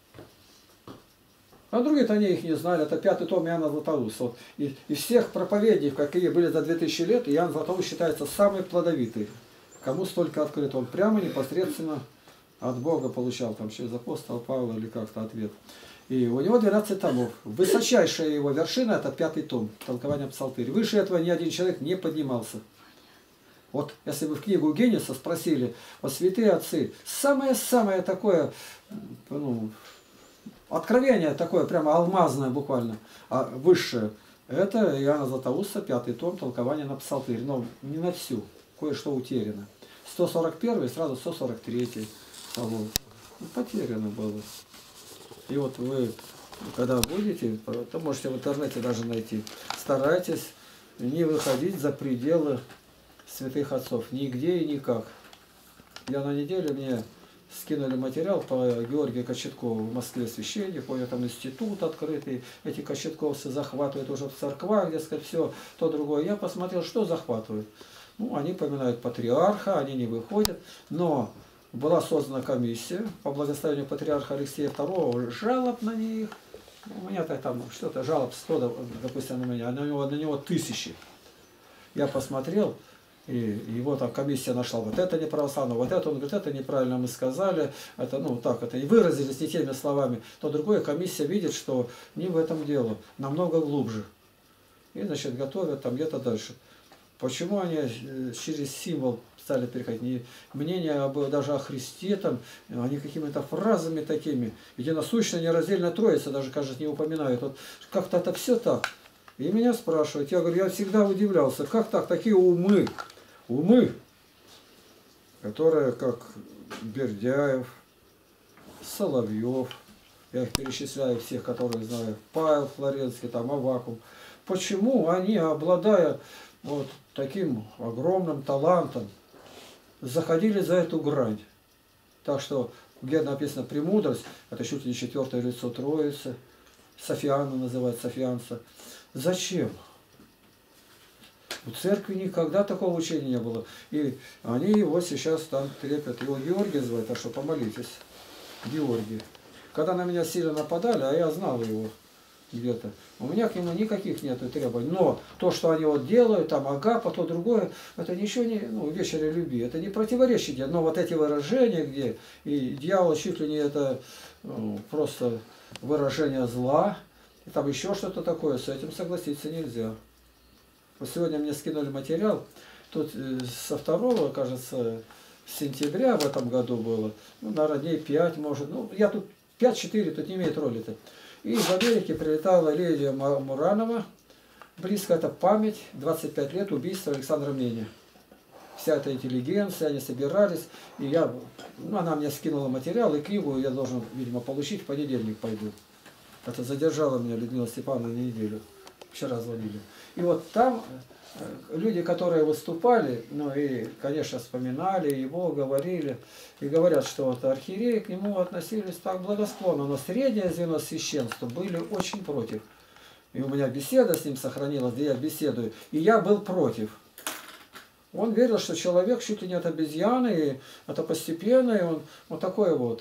А другие-то они их не знали. Это пятый том Иоанна Златоуста. Вот. И, и всех проповедников, какие были за две тысячи лет, Иоанн Златоуст считается самый плодовитый. Кому столько открыт. Он прямо непосредственно от Бога получал, там через апостола Павла или как-то ответ. И у него двенадцать томов. Высочайшая его вершина – это пятый том, толкование псалтырь. Выше этого ни один человек не поднимался. Вот если бы в книгу Генеса спросили, вот святые отцы, самое-самое такое, ну, откровение такое, прямо алмазное буквально, а высшее, это Иоанна Златоуста, пятый том, толкование на псалтырь, но не на всю, кое-что утеряно. сто сорок первый, сразу сто сорок третий, ну, потеряно было. И вот вы, когда будете, то можете в интернете даже найти, старайтесь не выходить за пределы святых отцов. Нигде и никак. Я на неделе мне скинули материал по Георгию Кочеткову в Москве, священник, у него там институт открытый, эти кочетковцы захватывают уже в церквах, дескать, все, то другое. Я посмотрел, что захватывают. Ну, они поминают патриарха, они не выходят, но была создана комиссия по благословению патриарха Алексея второго, жалоб на них. У меня-то там что-то, жалоб сто, допустим, на меня, а на него, на него тысячи. Я посмотрел, И его там комиссия нашла вот это неправославно, вот это, он говорит, это неправильно мы сказали, это, ну, так это, и выразились не теми словами, то другая комиссия видит, что не в этом дело, намного глубже. И, значит, готовят там где-то дальше. Почему они через символ стали переходить? Не мнение об, даже о Христе, там, они какими-то фразами такими, единосущная, нераздельная Троица, даже, кажется, не упоминают. Вот как-то это все так. И меня спрашивают, я говорю, я всегда удивлялся, как так, такие умы, умы, которые, как Бердяев, Соловьев, я их перечисляю всех, которых знаю, Павел Флоренский, там, Аввакум, почему они, обладая вот таким огромным талантом, заходили за эту грань? Так что, где написано «премудрость», это чуть ли не четвертое лицо Троицы, Софиана называют, Софианца. Зачем? У церкви никогда такого учения не было. И они его сейчас там трепят. Его Георгий называют, а что, помолитесь. Георгий. Когда на меня сильно нападали, а я знал его где-то, у меня к нему никаких нету требований. Но то, что они вот делают, там Агапа, то другое, это ничего не, ну, вечере люби, это не противоречит. Но вот эти выражения, где и дьявол чуть ли не это ну, просто выражение зла, и там еще что-то такое, с этим согласиться нельзя. Вот сегодня мне скинули материал, тут со второго, кажется, сентября в этом году было, ну, наверное, дней пять, может, ну, я тут пять-четыре, тут не имеет роли-то. И в Америке прилетала Лидия Муранова, близко это память, двадцать пять лет убийства Александра Меня. Вся эта интеллигенция, они собирались, и я, ну, она мне скинула материал, и книгу я должен, видимо, получить, в понедельник пойду. Это задержало меня Людмила Степановна на неделю. Вчера звонили. И вот там люди, которые выступали, ну и, конечно, вспоминали его, говорили, и говорят, что вот архиереи к нему относились так благосклонно, но среднее звено священства были очень против. И у меня беседа с ним сохранилась, где я беседую, и я был против. Он верил, что человек чуть ли не от обезьяны, и это постепенно, и он вот такой вот,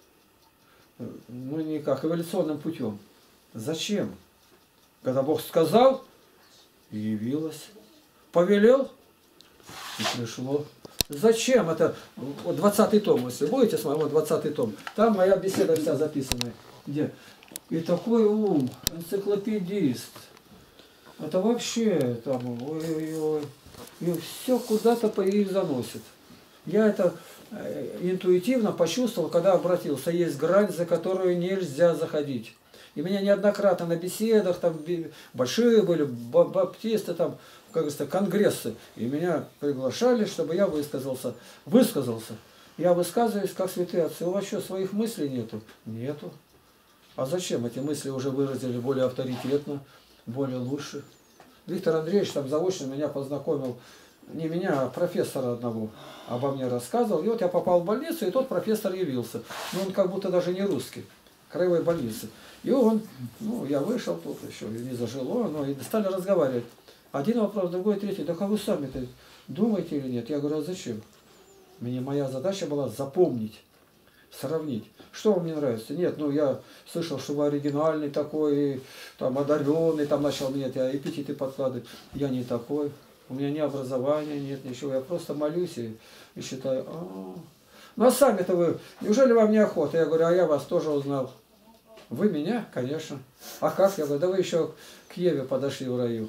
ну никак, эволюционным путем. Зачем? Когда Бог сказал, и явилось. Повелел, и пришло. Зачем это? Вот двадцатый том, если будете смотреть, вот двадцатый том. Там моя беседа вся записана. Где? И такой ум, энциклопедист. Это вообще там, ой-ой-ой. И все куда-то по их заносит. Я это интуитивно почувствовал, когда обратился. Есть грань, за которую нельзя заходить. И меня неоднократно на беседах, там большие были, баптисты, там, как говорится, конгрессы. И меня приглашали, чтобы я высказался. Высказался. Я высказываюсь, как святые отцы. У вас что, своих мыслей нету? Нету. А зачем? Эти мысли уже выразили более авторитетно, более лучше. Виктор Андреевич там заочно меня познакомил, не меня, а профессора одного, обо мне рассказывал. И вот я попал в больницу, и тот профессор явился. Но он как будто даже не русский, краевой больницы. И он, ну, я вышел тут еще, не зажило, но и стали разговаривать. Один вопрос, другой, третий. Да как вы сами-то думаете или нет? Я говорю, а зачем? Мне моя задача была запомнить, сравнить. Что вам не нравится? Нет, ну я слышал, что вы оригинальный такой, там одаренный, там начал мне эти эпитеты подкладывать. Я не такой. У меня ни образования нет, ничего. Я просто молюсь и, и считаю, а, -а, а. Ну а сами-то вы, неужели вам неохота? Я говорю, а я вас тоже узнал. Вы меня? Конечно. А как? Я говорю, да вы еще к Еве подошли в раю.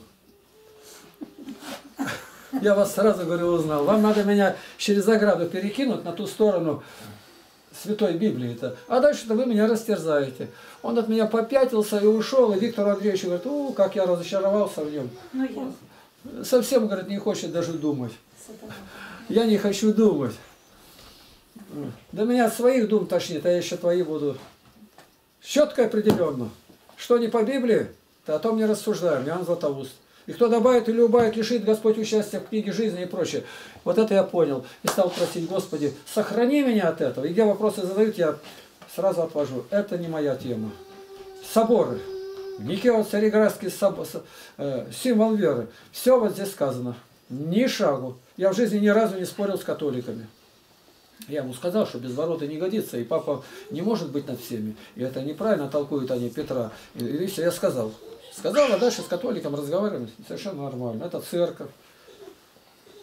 Я вас сразу, говорю, узнал. Вам надо меня через ограду перекинуть на ту сторону Святой Библии-то. А дальше-то вы меня растерзаете. Он от меня попятился и ушел. И Виктор Андреевич говорит, о, как я разочаровался в нем. Ну, я. Он совсем, говорит, не хочет даже думать. Я не хочу думать. Да меня от своих дум тошнит, а я еще твои буду. Четко и определенно. Что не по Библии, то о том не рассуждаем. Иоанн Златоуст. И кто добавит или убавит, лишит Господь участия в книге жизни и прочее. Вот это я понял. И стал просить, Господи, сохрани меня от этого. И где вопросы задают, я сразу отвожу. Это не моя тема. Соборы. Никео Цареградский собор, э, символ веры. Все вот здесь сказано. Ни шагу. Я в жизни ни разу не спорил с католиками. Я ему сказал, что без ворота не годится, и папа не может быть над всеми. И это неправильно толкуют они Петра. И, и все, я сказал. Сказал, а дальше с католиком разговариваем. Совершенно нормально. Это церковь.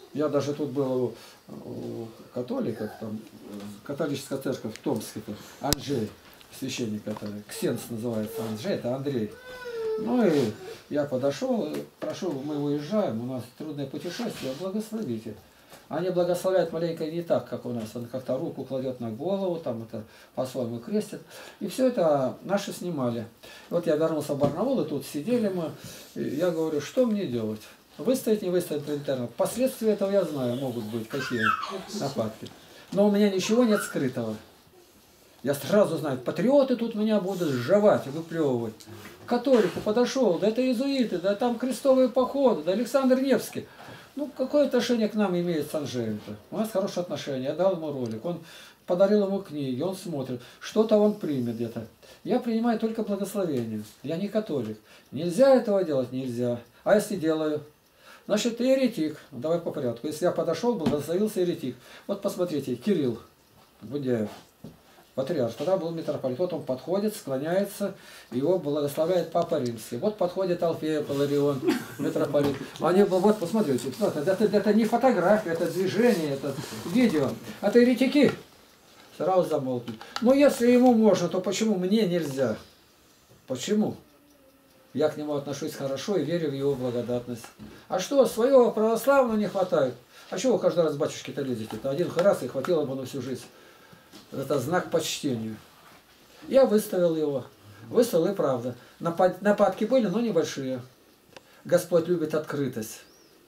Я даже тут был у, у католиков, там, католическая церковь в Томске, Анджей, священник, это Ксенс называется, Анджей, это Андрей. Ну и я подошел, прошу, мы уезжаем, у нас трудное путешествие, благословите. Они благословляют маленько не так, как у нас. Он как-то руку кладет на голову, там это по-своему крестит. И все это наши снимали. Вот я вернулся в Барнаул, и тут сидели мы. И я говорю, что мне делать? Выставить, не выставить в интернет. Последствия этого я знаю, могут быть какие нападки. Но у меня ничего нет скрытого. Я сразу знаю, патриоты тут меня будут сживать, выплевывать. К католику подошел, да это иезуиты, да там крестовые походы, да Александр Невский. Ну, какое отношение к нам имеет с Анжеем-то? У нас хорошие отношения. Я дал ему ролик, он подарил ему книги, он смотрит. Что-то он примет где-то. Я принимаю только благословение. Я не католик. Нельзя этого делать? Нельзя. А если делаю? Значит, ты еретик. Ну, давай по порядку. Если я подошел, благословился еретик. Вот посмотрите, Кирилл Гундяев, патриарх, тогда был митрополит. Вот он подходит, склоняется, его благословляет Папа Римский. Вот подходит Алфея Паларион, митрополит. Они, вот, посмотрите, это, это, это не фотография, это движение, это видео. Это еретики. Сразу замолкнут. Но если ему можно, то почему мне нельзя? Почему? Я к нему отношусь хорошо и верю в его благодатность. А что, своего православного не хватает? А чего вы каждый раз батюшки-то лезете? Это один раз и хватило бы на всю жизнь. Это знак почтения. Я выставил его. Выставил и правда. Напад... Нападки были, но небольшие. Господь любит открытость.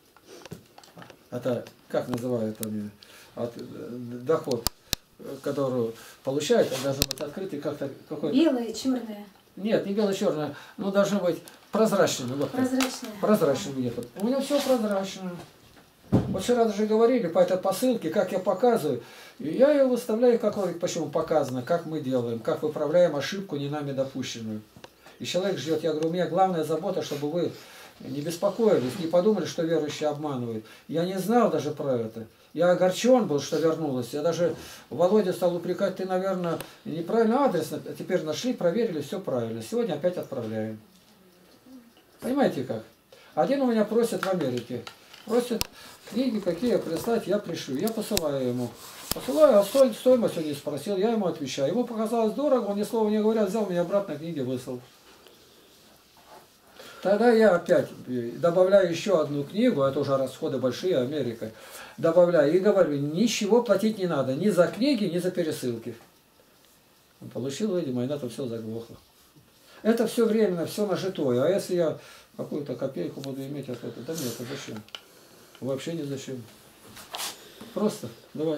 Это, как называют они, от, доход, который получает, он должен быть открытый как-то какой-то. Белое, черное. Нет, не бело-черное, но должно быть прозрачным. Вот Прозрачное. Прозрачным метод. У меня все прозрачное. Вот вчера даже говорили по этой посылке, как я показываю. И я ее выставляю, как почему показано, как мы делаем, как выправляем ошибку не нами допущенную. И человек ждет. Я говорю, у меня главная забота, чтобы вы не беспокоились, не подумали, что верующие обманывают. Я не знал даже про это. Я огорчен был, что вернулась. Я даже Володя стал упрекать, ты, наверное, неправильно адрес. А теперь нашли, проверили, все правильно. Сегодня опять отправляем. Понимаете как? Один у меня просит в Америке. Просит книги, какие прислать, я пришлю. Я посылаю ему. Посылаю, а стоимость, стоимость он не спросил, я ему отвечаю. Ему показалось дорого, он ни слова не говоря, взял меня обратно, книги выслал. Тогда я опять добавляю еще одну книгу, это уже расходы большие, Америка. Добавляю и говорю, ничего платить не надо, ни за книги, ни за пересылки. Он получил, видимо, и на это все заглохло. Это все временно, все нажитое. А если я какую-то копейку буду иметь от этого, да нет, это зачем? Вообще не зачем. Просто, давай.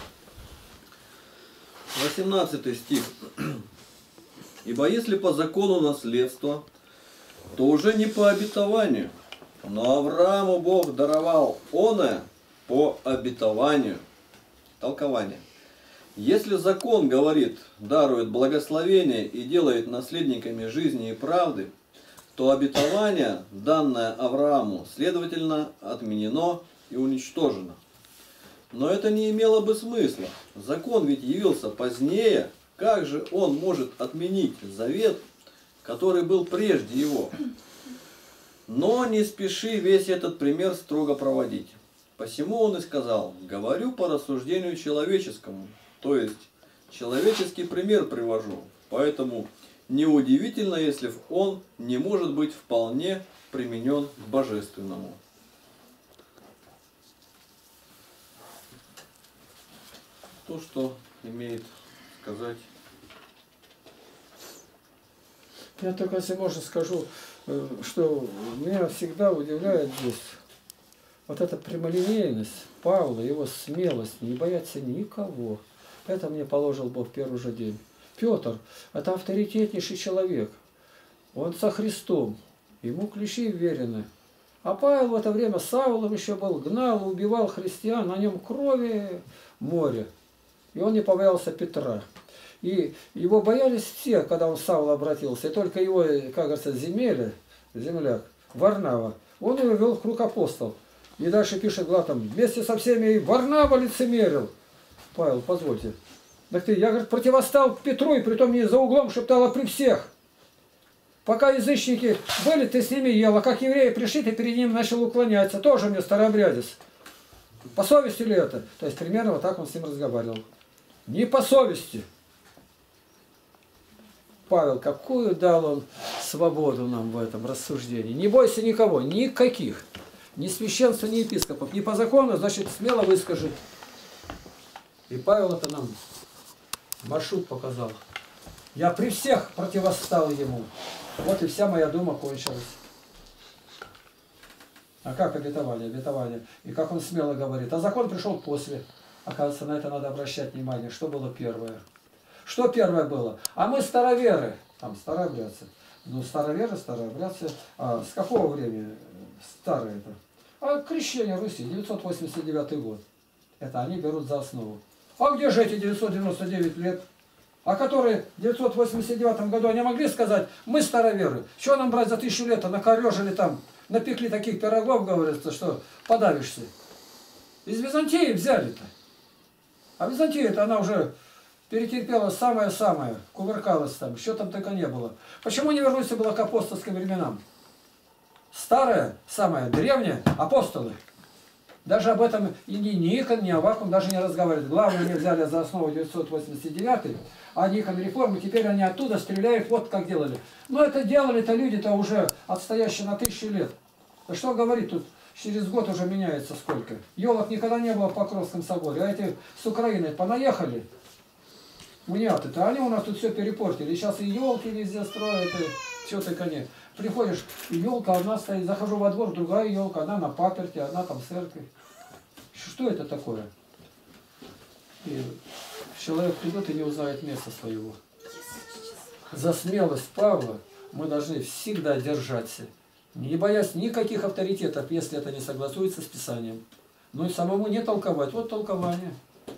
восемнадцатый стих. Ибо если по закону наследство, то уже не по обетованию, но Аврааму Бог даровал оное по обетованию. Толкование. Если закон, говорит, дарует благословение и делает наследниками жизни и правды, то обетование, данное Аврааму, следовательно, отменено и уничтожено. Но это не имело бы смысла. Закон ведь явился позднее. Как же он может отменить завет, который был прежде его? Но не спеши весь этот пример строго проводить. Посему он и сказал, говорю по рассуждению человеческому, то есть человеческий пример привожу. Поэтому неудивительно, если он не может быть вполне применен к божественному. То, что имеет сказать. Я только, если можно, скажу, что меня всегда удивляет здесь вот эта прямолинейность Павла, его смелость, не бояться никого. Это мне положил Бог в первый же день. Петр – это авторитетнейший человек. Он со Христом. Ему ключи верены. А Павел в это время Саулом еще был, гнал, убивал христиан, на нем крови море. И он не побоялся Петра. И его боялись все, когда он в Саула обратился. И только его, как говорится, земля, земляк, Варнава, он его вел в круг апостолов. И дальше пишет Глатом, вместе со всеми и Варнава лицемерил. Павел, позвольте. Так ты, я, говорит, противостал Петру, и притом не за углом шептала при всех. Пока язычники были, ты с ними ел, а как евреи пришли, ты перед ним начал уклоняться. Тоже мне старообрядец. По совести ли это? То есть примерно вот так он с ним разговаривал. Не по совести. Павел, какую дал он свободу нам в этом рассуждении. Не бойся никого, никаких. Ни священства, ни епископов. Не по закону, значит, смело выскажи. И Павел это нам маршрут показал. Я при всех противостал ему. Вот и вся моя дума кончилась. А как обетование? Обетование. И как он смело говорит. А закон пришел после. Оказывается, на это надо обращать внимание. Что было первое? Что первое было? А мы староверы. Там старообрядцы. Ну, староверы, старообрядцы. А с какого времени старые это? А крещение Руси, девятьсот восемьдесят девятый год. Это они берут за основу. А где же эти девятьсот девяносто девять лет? А которые в девятьсот восемьдесят девятом году, они могли сказать, мы староверы. Чего нам брать за тысячу лет? А накорежили там, напекли таких пирогов, говорится, что подавишься. Из Византии взяли-то. А Византия-то она уже перетерпела самое-самое, кувыркалась там, что там только не было. Почему не вернулся было к апостольским временам? Старое, самое древнее, апостолы. Даже об этом и ни Никон, ни Авакум даже не разговаривают. Главное, они взяли за основу девятьсот восемьдесят девятый, а Никон реформы, теперь они оттуда стреляют, вот как делали. Но это делали-то люди-то уже отстоящие на тысячу лет. Да что говорить, тут через год уже меняется сколько. Елок никогда не было в Покровском соборе, а эти с Украины понаехали. Уняты-то, они у нас тут все перепортили. Сейчас и елки везде строят, и что только нет. Приходишь, и елка одна стоит, захожу во двор, другая елка, одна на паперти, одна там в церкви. Что это такое? И человек придет и не узнает места своего. За смелость Павла мы должны всегда держаться, не боясь никаких авторитетов, если это не согласуется с Писанием. Но и самому не толковать. Вот толкование.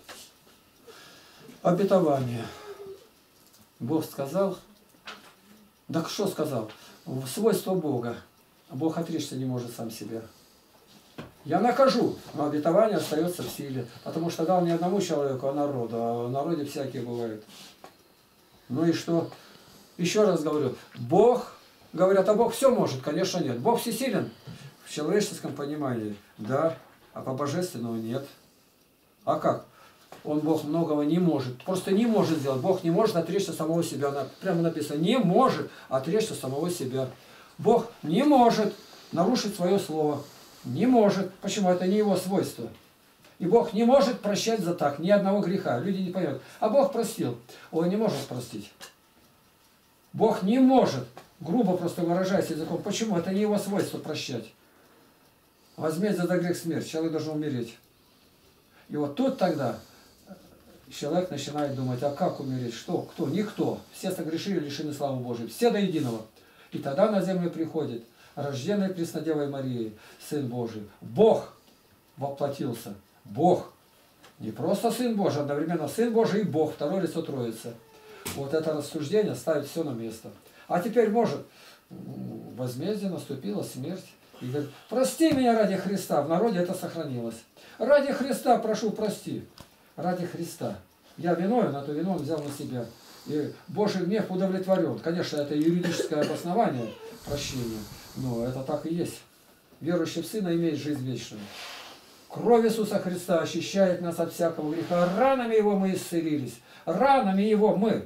Обетование. Бог сказал. Так что сказал? Свойство Бога. Бог отречься не может сам себя. Я накажу, но обетование остается в силе. Потому что дал не одному человеку, а народу. А в народе всякие бывают. Ну и что? Еще раз говорю. Бог, говорят, а Бог все может? Конечно нет. Бог всесилен? В человеческом понимании. Да. А по божественному нет. А как? Он, Бог, многого не может. Просто не может сделать. Бог не может отречься самого себя. Прямо написано. Не может отречься самого себя. Бог не может нарушить свое слово. Не может. Почему? Это не его свойство. И Бог не может прощать за так. Ни одного греха. Люди не понимают. А Бог простил. Он не может простить. Бог не может. Грубо просто выражаясь языком. Почему? Это не его свойство прощать. Возмездие за грех смерть. Человек должен умереть. И вот тут тогда человек начинает думать, а как умереть? Что? Кто? Никто. Все согрешили, лишены славы Божией. Все до единого. И тогда на землю приходит рожденный Преснодевой Марией, Сын Божий. Бог воплотился. Бог. Не просто Сын Божий, одновременно Сын Божий и Бог. Второе лицо Троицы. Вот это рассуждение ставит все на место. А теперь может, возмездие наступила, смерть. И говорит, прости меня ради Христа. В народе это сохранилось. Ради Христа прошу, прости. Ради Христа. Я виновен, а то вину он взял на себя. И Божий гнев удовлетворен. Конечно, это юридическое обоснование прощения. Но это так и есть. Верующий в Сына имеет жизнь вечную. Кровь Иисуса Христа очищает нас от всякого греха. Ранами Его мы исцелились. Ранами Его мы.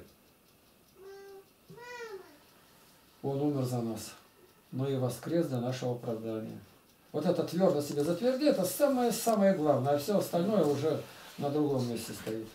Он умер за нас. Но и воскрес для нашего оправдания. Вот это твердо себе затверди, это самое-самое главное. А все остальное уже на другом месте стоит.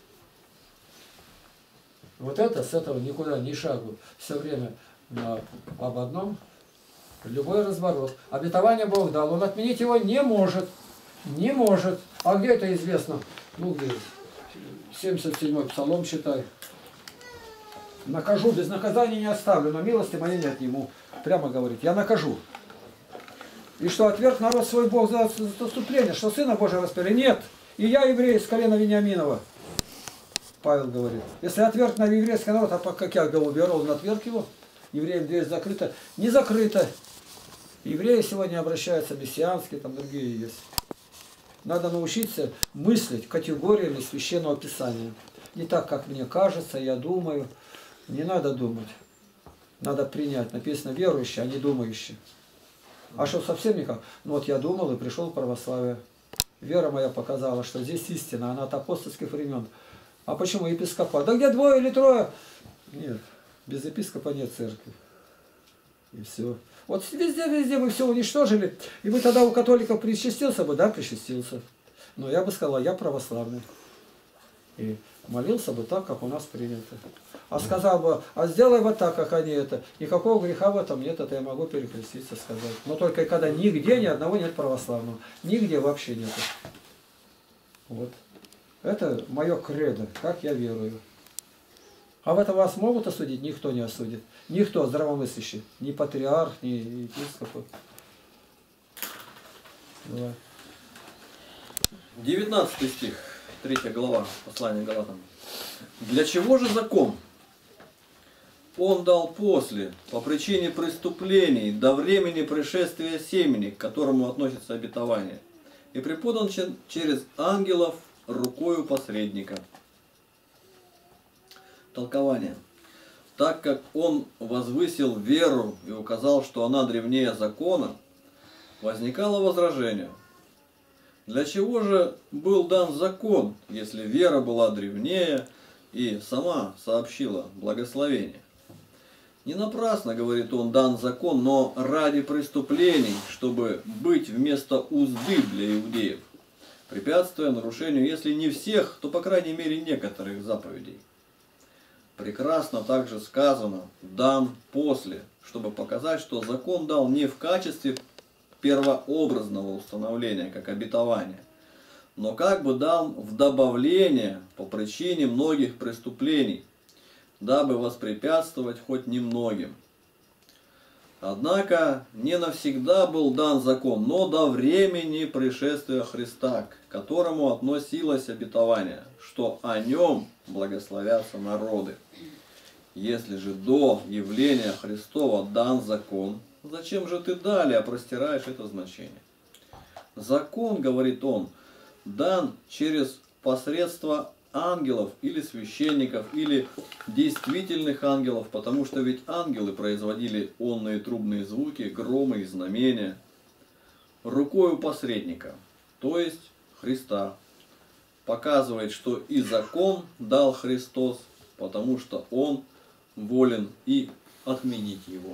Вот это с этого никуда, ни шагу. Все время на, об одном. Любой разворот. Обетование Бог дал. Он отменить его не может. Не может. А где это известно? Ну где? семьдесят седьмой псалом читай. Накажу, без наказания не оставлю, но милости моей не отниму. Прямо говорит, я накажу. И что отверг народ свой Бог за заступление, что Сына Божия распяли? Нет. И я еврей из колена Вениаминова. Павел говорит. Если отверг на еврейский народ, а как я говорю, он отверг его, евреям дверь закрыта. Не закрыта. Евреи сегодня обращаются мессианские, там другие есть. Надо научиться мыслить категориями Священного Писания. Не так, как мне кажется, я думаю. Не надо думать. Надо принять. Написано верующий, а не думающий. А что совсем никак? Ну вот я думал и пришел в православие. вера моя показала, что здесь истина, она от апостольских времен. А почему епископат? Да где двое или трое? Нет, без епископа нет церкви. И все. Вот везде, везде мы все уничтожили. И вы тогда у католиков причастился бы? Да, причастился. Но я бы сказал, я православный. И молился бы так, как у нас принято. А сказал бы, а сделай вот так, как они это. Никакого греха в этом нет, это я могу перекреститься, сказать. Но только когда нигде ни одного нет православного. Нигде вообще нет. Вот. Это мое кредо, как я верую. А в этом вас могут осудить? Никто не осудит. Никто здравомыслящий. Ни патриарх, ни епископ. Давай. девятнадцатый стих, третья глава, послание Галатам. Для чего же закон? Он дал после, по причине преступлений, до времени пришествия семени, к которому относится обетование, и преподан через ангелов рукою посредника. Толкование. Так как он возвысил веру и указал, что она древнее закона, возникало возражение. Для чего же был дан закон, если вера была древнее и сама сообщила благословение? Не напрасно, говорит он, дан закон, но ради преступлений, чтобы быть вместо узды для иудеев, препятствуя нарушению, если не всех, то по крайней мере некоторых заповедей. Прекрасно также сказано, дан после, чтобы показать, что закон дал не в качестве первообразного установления, как обетование, но как бы дал в добавление по причине многих преступлений, дабы воспрепятствовать хоть немногим. Однако не навсегда был дан закон, но до времени пришествия Христа, к которому относилось обетование, что о нем благословятся народы. Если же до явления Христова дан закон, зачем же ты далее простираешь это значение? Закон, говорит он, дан через посредство ангелов или священников, или действительных ангелов, потому что ведь ангелы производили онные трубные звуки, громы и знамения, рукою посредника, то есть Христа, показывает, что и закон дал Христос, потому что Он волен и отменить его.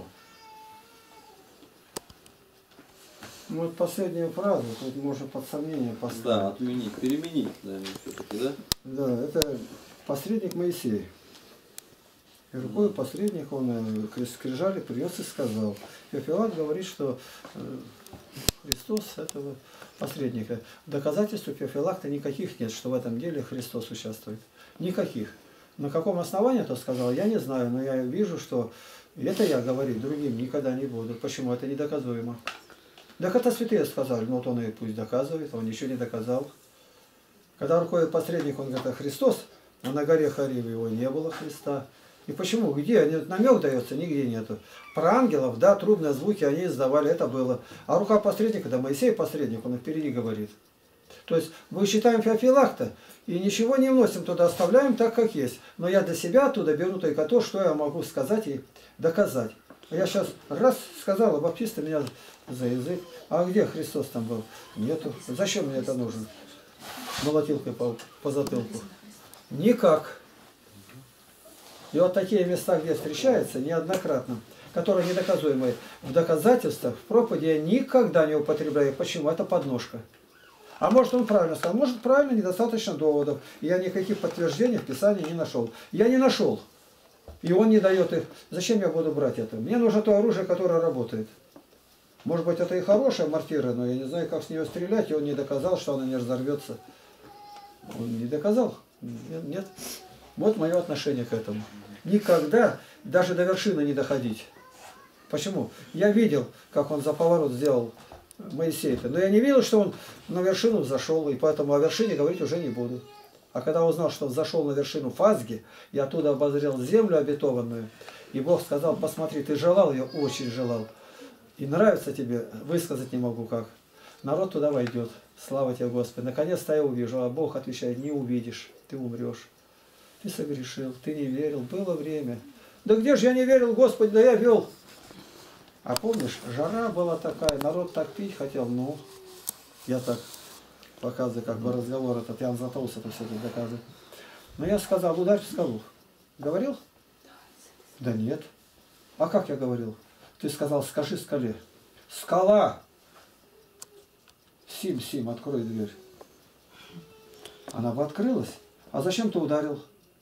Ну вот последнюю фразу, тут можно под сомнение поставить. Да, отменить, переменить, наверное, все-таки, да? Да, это посредник Моисей. И рукой посредник он к скрижали принес и сказал. Феофилакт говорит, что Христос этого посредника. Доказательств у Феофилакта никаких нет, что в этом деле Христос участвует. Никаких. На каком основании это сказал, я не знаю, но я вижу, что это я говорить другим никогда не буду. Почему? Это недоказуемо. Так это святые сказали, но вот он и пусть доказывает, он ничего не доказал. Когда рукой посредник, он говорит, Христос, а на горе Хариве его не было Христа. И почему? Где? Намек дается, нигде нету. Про ангелов, да, трубные звуки они издавали, это было. А рука посредника, да, Моисей посредник, он впереди говорит. То есть мы считаем Феофилакта и ничего не вносим туда, оставляем так, как есть. Но я для себя оттуда беру только то, что я могу сказать и доказать. А я сейчас раз сказал, а баптисты меня за язык. А где Христос там был? Нету. Зачем мне это нужно? Молотилкой по, по затылку. Никак. И вот такие места, где встречаются, неоднократно, которые недоказуемые, в доказательствах, в проповеди я никогда не употребляю. Почему? Это подножка. А может он правильно сказал? Может правильно, недостаточно доводов. И я никаких подтверждений в Писании не нашел. Я не нашел. И он не дает их. Зачем я буду брать это? Мне нужно то оружие, которое работает. Может быть, это и хорошая мортира, но я не знаю, как с нее стрелять, и он не доказал, что она не разорвется. Он не доказал. Нет. Нет. Вот мое отношение к этому. Никогда даже до вершины не доходить. Почему? Я видел, как он за поворот сделал Моисей-то, но я не видел, что он на вершину взошел, и поэтому о вершине говорить уже не буду. А когда узнал, что он зашел на вершину Фазги, я оттуда обозрел землю обетованную, и Бог сказал, посмотри, ты желал ее, очень желал. И нравится тебе, высказать не могу как. Народ туда войдет. Слава тебе, Господи. Наконец-то я увижу. А Бог отвечает, не увидишь, ты умрешь. Ты согрешил, ты не верил, было время. Да где же я не верил, Господи, да я вел. А помнишь, жара была такая, народ так пить хотел, ну, я так показываю, как бы разговор этот, Ян Златоуст это все тут доказывает. Но я сказал, ударь в скалу. Говорил? Да нет. А как я говорил? Ты сказал, скажи скале. Скала! Сим, Сим, открой дверь. Она бы открылась. А зачем ты ударил?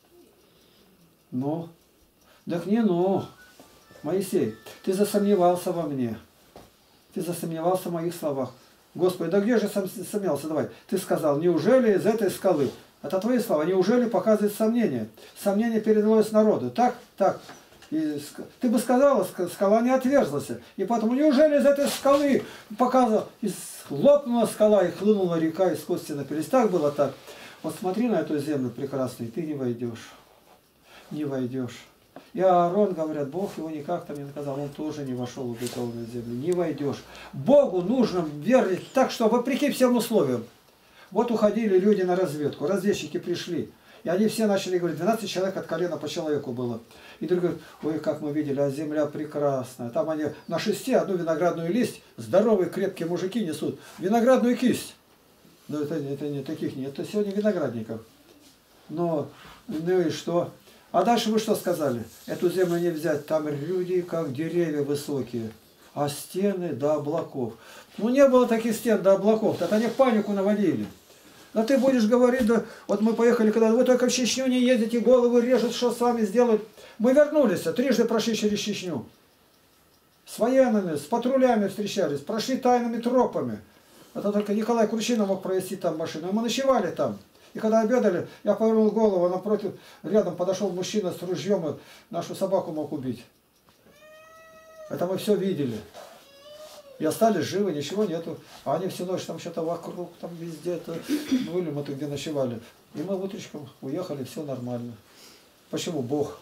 Ну? Так не ну. Моисей, ты засомневался во мне. Ты засомневался в моих словах. Господи, да где же сам сомневался? Давай. Ты сказал, неужели из этой скалы? Это твои слова. Неужели показывает сомнение? Сомнение передалось народу. Так? Так. И ты бы сказала, скала не отверзлась. И поэтому, неужели из этой скалы показывал, и лопнула скала, и хлынула река, и кости напились. Так было так. Вот смотри на эту землю прекрасную, ты не войдешь. Не войдешь. И Аарон, говорят, Бог его никак там не наказал, он тоже не вошел в обетованную землю. Не войдешь. Богу нужно верить так, что вопреки всем условиям. Вот уходили люди на разведку, разведчики пришли. И они все начали говорить, двенадцать человек от колена по человеку было. И другой говорит, ой, как мы видели, а земля прекрасная. Там они на шесте одну виноградную листь, здоровые крепкие мужики несут виноградную кисть. Но это, это не таких нет, это сегодня виноградников. Но, ну и что? А дальше вы что сказали? Эту землю не взять, там люди как деревья высокие, а стены до облаков. Ну не было таких стен до облаков, это они панику наводили. Но ты будешь говорить, да, вот мы поехали, когда вы только в Чечню не ездите, головы режут, что с вами сделают. Мы вернулись, трижды прошли через Чечню. С военными, с патрулями встречались, прошли тайными тропами. Это только Николай Кручинов мог провести там машину. И мы ночевали там. И когда обедали, я повернул голову, напротив, рядом подошел мужчина с ружьем и нашу собаку мог убить. Это мы все видели. И остались живы, ничего нету. А они всю ночь там что-то вокруг, там везде -то были, мы тут где ночевали. И мы утречком уехали, все нормально. Почему? Бог.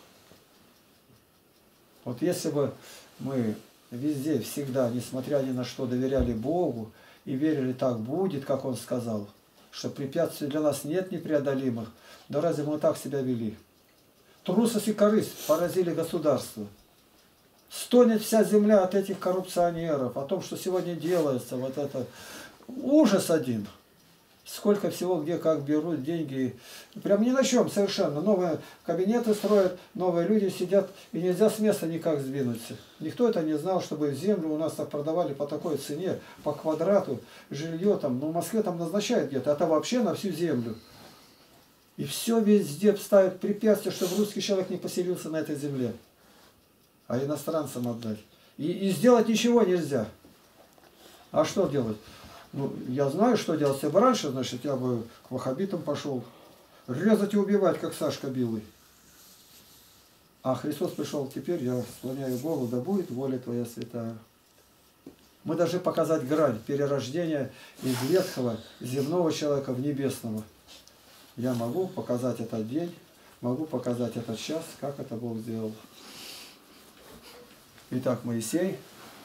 Вот если бы мы везде, всегда, несмотря ни на что, доверяли Богу и верили, так будет, как Он сказал, что препятствий для нас нет непреодолимых, да разве мы так себя вели? Трусость и корысть поразили государство. Стонет вся земля от этих коррупционеров, о том, что сегодня делается, вот это ужас один. Сколько всего, где как берут деньги. Прям ни на чем совершенно. Новые кабинеты строят, новые люди сидят, и нельзя с места никак сдвинуться. Никто это не знал, чтобы землю у нас так продавали по такой цене, по квадрату, жилье там. Ну, в Москве там назначают где-то, а это вообще на всю землю. И все везде ставят препятствия, чтобы русский человек не поселился на этой земле. А иностранцам отдать. И, и сделать ничего нельзя. А что делать? Ну, я знаю, что делать. Если бы раньше, значит, я бы к ваххабитам пошел. Резать и убивать, как Сашка Билый. А Христос пришел, теперь я склоняю голову, да будет воля Твоя святая. Мы должны показать грань перерождения из ветхого земного человека в небесного. Я могу показать этот день, могу показать этот час, как это Бог сделал. Итак, Моисей,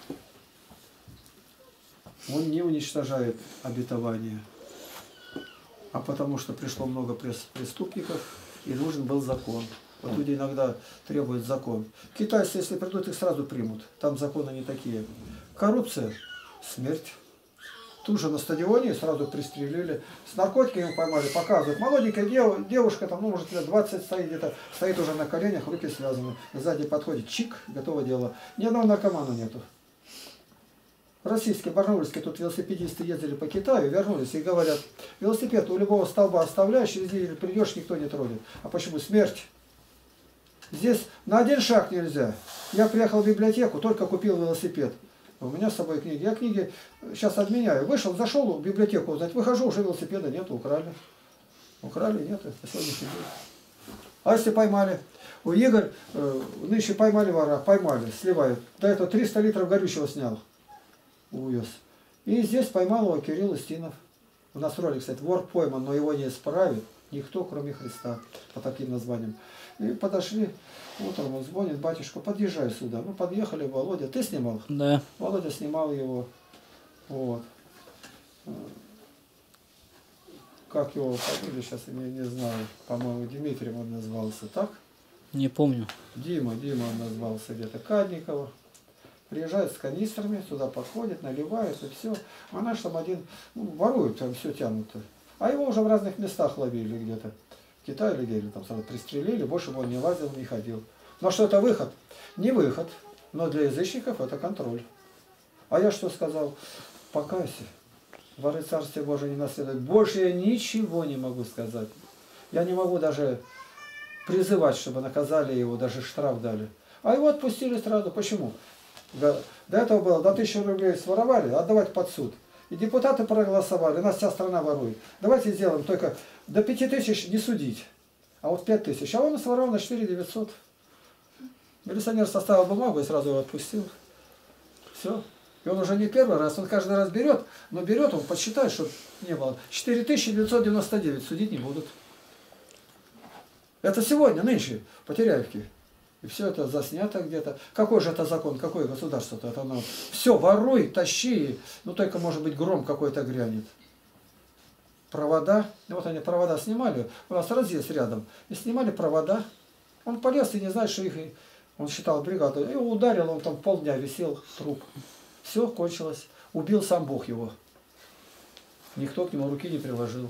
он не уничтожает обетование, а потому что пришло много преступников, и нужен был закон. Вот люди иногда требуют закон. Китайцы, если придут, их сразу примут. Там законы не такие. Коррупция – смерть. Тут же на стадионе сразу пристрелили. С наркотиками поймали, показывают. Молоденькая дев, девушка, там, ну, может, лет двадцать стоит где-то, стоит уже на коленях, руки связаны. Сзади подходит, чик, готово дело. Ни одного наркомана нету. Российские, барнаульские тут велосипедисты ездили по Китаю, вернулись и говорят, велосипед у любого столба оставляешь, через неделю придешь, никто не тронет. А почему? Смерть. Здесь на один шаг нельзя. Я приехал в библиотеку, только купил велосипед. У меня с собой книги. Я книги сейчас отменяю. Вышел, зашел в библиотеку узнать. Выхожу, уже велосипеда нету, украли. Украли, нету. На сегодняшний день. А если поймали? У Игорь, э, нынче поймали вора, поймали, сливают. До этого триста литров горючего снял. Увез. И здесь поймал его Кирилл Устинов. У нас ролик, кстати, вор пойман, но его не исправит никто, кроме Христа, по таким названиям. И подошли, утром он звонит, батюшка, подъезжай сюда. Ну, подъехали, Володя, ты снимал? Да. Володя снимал его. Вот. Как его фамилия, сейчас я не, не знаю. По-моему, Дмитрием он назвался, так? Не помню. Дима, Дима он назвался где-то, Кадникова. Приезжают с канистрами, сюда подходят, наливают, и все. А наш там один, ну, воруют, там все тянут. А его уже в разных местах ловили где-то. В Китае или где-то там сразу пристрелили, больше бы он не лазил, не ходил. Но что это выход? Не выход. Но для язычников это контроль. А я что сказал? Покайся. Воры Царствия Божие не наследуют. Больше я ничего не могу сказать. Я не могу даже призывать, чтобы наказали его, даже штраф дали. А его отпустили сразу. Почему? До, до этого было до тысячи рублей своровали, отдавать под суд. И депутаты проголосовали, нас вся страна ворует. Давайте сделаем только до пяти тысяч не судить, а вот пять тысяч. А он своровал на четыре тысячи девятьсот. Милиционер составил бумагу и сразу его отпустил. Все. И он уже не первый раз, он каждый раз берет, но берет, он подсчитает, чтобы не было. четыре тысячи девятьсот девяносто девять судить не будут. Это сегодня, нынче, по Теряевке. И все это заснято где-то. Какой же это закон, какое государство-то? Это оно... Все, воруй, тащи, ну только может быть гром какой-то грянет. Провода, вот они провода снимали, у нас разъезд рядом, и снимали провода. Он полез и не знает, что их... Он считал бригаду, и ударил, он там полдня висел, труп. Все, кончилось. Убил сам Бог его. Никто к нему руки не приложил.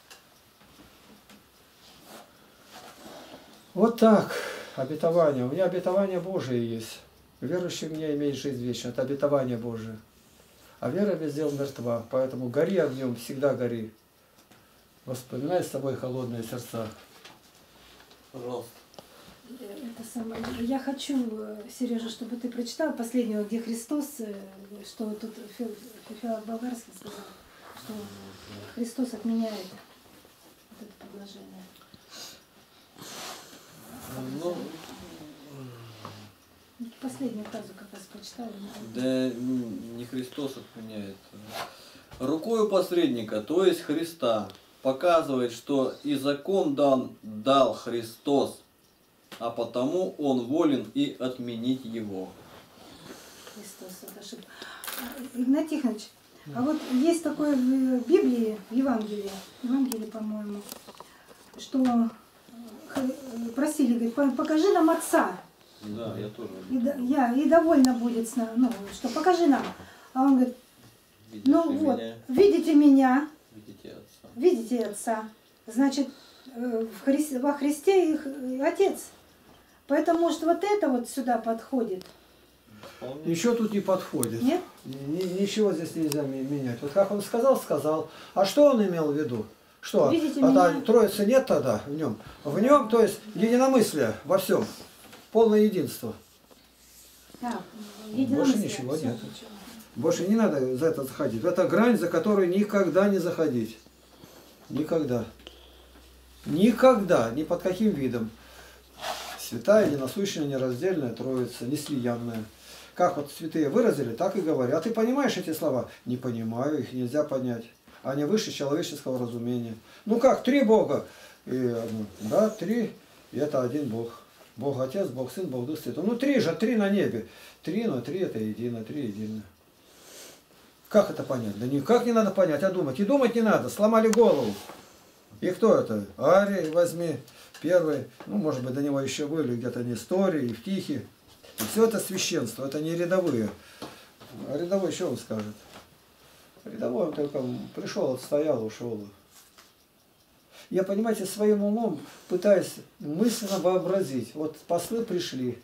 Вот так. Обетование. У меня обетование Божие есть. Верующий в меня имеет жизнь вечную. Это обетование Божие. А вера без дел мертва. Поэтому гори огнем, всегда гори. Воспоминай с собой холодные сердца. Пожалуйста. Это самое. Я хочу, Сережа, чтобы ты прочитал последнего, где Христос, что тут Феофил Болгарский сказал, что Христос отменяет вот это предложение. Ну, Последнюю фразу как раз прочитала. да не Христос отменяет. Рукою посредника, то есть Христа, показывает, что и закон дан, дал Христос, а потому он волен и отменить его. Христос, это ошибка. Игнат Тихонович, а вот есть такое в Библии, в Евангелии, в Евангелии, по-моему, что просили, говорит, покажи нам Отца. Да, я тоже. И, да- я, и довольно будет, с нами, ну, что покажи нам. А он говорит, Видите ну вот, меня, видите меня, видите Отца. видите Отца. Значит, э, в Хри- во Христе их э, Отец. Поэтому, может, вот это вот сюда подходит. Вполне. Ничего тут не подходит. Нет? Ни- Ничего здесь нельзя ми- менять. Вот как он сказал, сказал. А что он имел в виду? Что? Видите А та меня? Троицы нет тогда в нем. В нем, то есть, единомыслие во всем. Полное единство. Да, Больше ничего нет. Больше не надо за это заходить. Это грань, за которую никогда не заходить. Никогда. Никогда. Ни под каким видом. Святая, ненасущная, нераздельная Троица, неслиянная. Как вот святые выразили, так и говорят. А ты понимаешь эти слова? Не понимаю, их нельзя понять. Они выше человеческого разумения. Ну как, три Бога. И, ну, да, три, и это один Бог. Бог Отец, Бог Сын, Бог Дух Святой. Ну три же, три на небе. Три, но три это едино, три едино. Как это понять? Да никак не надо понять, а думать. И думать не надо, сломали голову. И кто это? Арий возьми, первый, ну может быть до него еще были где-то Несторий, Евтихий. И все это священство, это не рядовые. А рядовой что он скажет? Рядовой он только пришел, отстоял, ушел. Я, понимаете, своим умом пытаюсь мысленно вообразить. Вот послы пришли.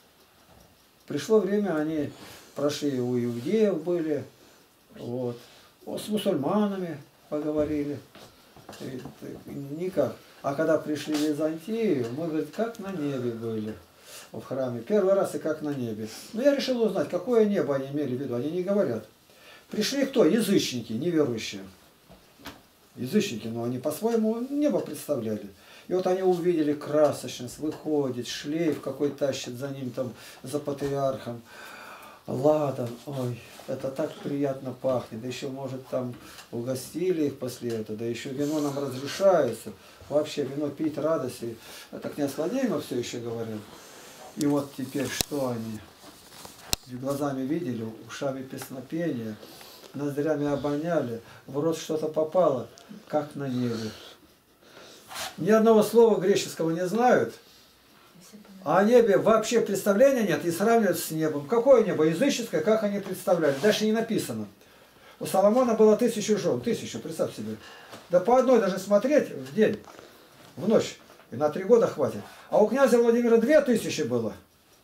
Пришло время, они прошли, у иудеев были, вот. Вот с мусульманами поговорили. И, и, никак. А когда пришли в Византию, мы, говорит, как на небе были в храме. Первый раз и как на небе. Но я решил узнать, какое небо они имели в виду. Они не говорят. Пришли кто? Язычники, неверующие. Язычники, но они по-своему небо представляли. И вот они увидели красочность, выходит, шлейф какой тащит за ним там, за патриархом. Ладан, ой, это так приятно пахнет. Да еще, может, там угостили их после этого, да еще вино нам разрешается. Вообще вино пить радости. Это князь Владимир все еще говорил. И вот теперь что они? Глазами видели, ушами песнопения, ноздрями обоняли, в рот что-то попало, как на небе. Ни одного слова греческого не знают. Все понимают. А о небе вообще представления нет и сравнивают с небом. Какое небо? Языческое, как они представляли. Дальше не написано. У Соломона было тысячу жен. Тысячу, представь себе. Да по одной даже смотреть в день, в ночь. И на три года хватит. А у князя Владимира две тысячи было.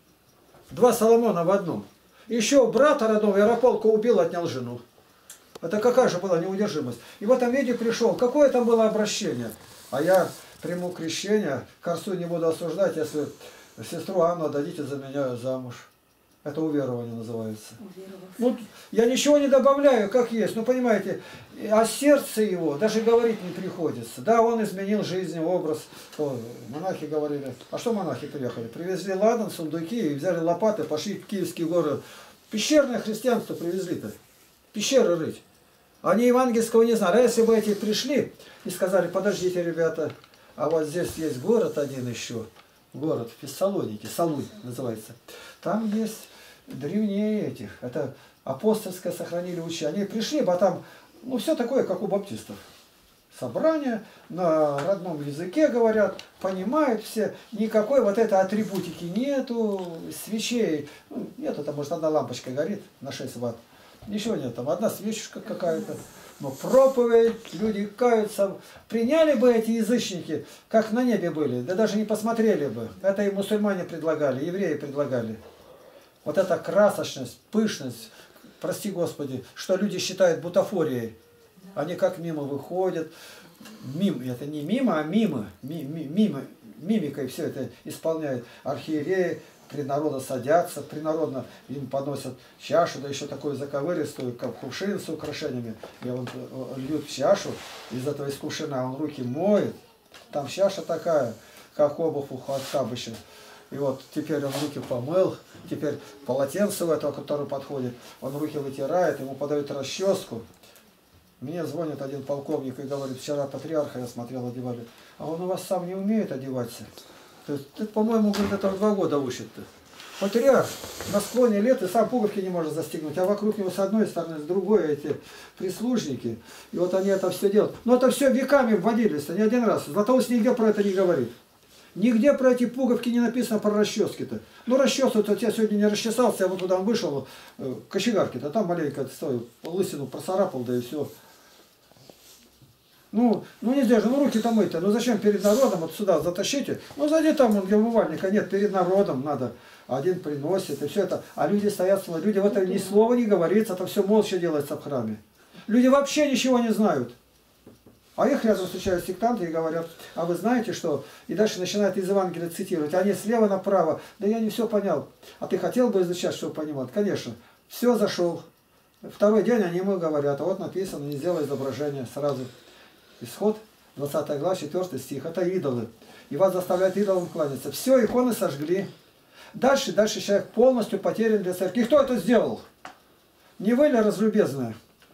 Два Соломона в одном. Еще брата родного Ярополка убил, отнял жену. Это какая же была неудержимость. И в этом виде пришел. Какое там было обращение? А я приму крещение, Корсу не буду осуждать, если сестру Анну дадите за меня замуж. Это уверование называется. Ну, я ничего не добавляю, как есть. Ну, понимаете, а сердце его даже говорить не приходится. Да, он изменил жизнь, образ. То монахи говорили. А что монахи приехали? Привезли ладан, сундуки, и взяли лопаты, пошли в Киевские горы. Пещерное христианство привезли-то. Пещеры рыть. Они евангельского не знали. А если бы эти пришли и сказали, подождите, ребята, а вот здесь есть город один еще. Город в Фессалонике, Салунь называется. Там есть древнее этих. Это апостольское сохранили учение. Они пришли, а там, ну, все такое, как у баптистов. Собрание, на родном языке говорят, понимают все. Никакой вот этой атрибутики нету, свечей. Ну, нету, там, может, одна лампочка горит на шесть ватт. Ничего нет, там одна свечушка какая-то. Но проповедь, люди каются. Приняли бы эти язычники, как на небе были, да даже не посмотрели бы. Это и мусульмане предлагали, евреи предлагали. Вот эта красочность, пышность, прости Господи, что люди считают бутафорией. Они как мимо выходят. Мим, это не мимо, а мимо. Ми, ми, мимо, мимикой все это исполняют архиереи. Принародно садятся, принародно им подносят чашу, да еще такую заковыристую, как кувшин с украшениями. И он льют в чашу, из этого из кувшина он руки моет. Там чаша такая, как обувь у отца обычно. И вот теперь он руки помыл, теперь полотенце у этого, который подходит, он руки вытирает, ему подают расческу. Мне звонит один полковник и говорит, вчера патриарха я смотрел, одевали. А он у вас сам не умеет одеваться. То есть, ты, по-моему, говорит, это два года учит-то. Патриарх на склоне лет и сам пуговки не может застегнуть, а вокруг него с одной стороны, с другой эти прислужники. И вот они это все делают. Но это все веками вводились, не один раз. Златоуст нигде про это не говорит. Нигде про эти пуговки не написано, про расчески-то. Ну, расчесывать, вот я сегодня не расчесался, я вот туда вышел, э, кочегарки-то, там маленько стою, лысину просарапал, да и все. Ну, ну нельзя же, ну руки-то мыть-то, ну зачем перед народом вот сюда затащите? Ну сзади там, где умывальника нет, перед народом надо. Один приносит, и все это. А люди стоят, люди в этом ни слова не говорится, это все молча делается в храме. Люди вообще ничего не знают. А их рядом встречают сектанты и говорят, а вы знаете что? И дальше начинают из Евангелия цитировать. Они слева направо. Да я не все понял. А ты хотел бы изучать, чтобы понимать? Конечно. Все зашел. Второй день они ему говорят, а вот написано, не сделай изображение сразу. Исход, двадцатая глава, четвёртый стих. Это идолы. И вас заставляют идолам кланяться. Все, иконы сожгли. Дальше, дальше человек полностью потерян для церкви. И кто это сделал? Не вы ли, разлюбезная?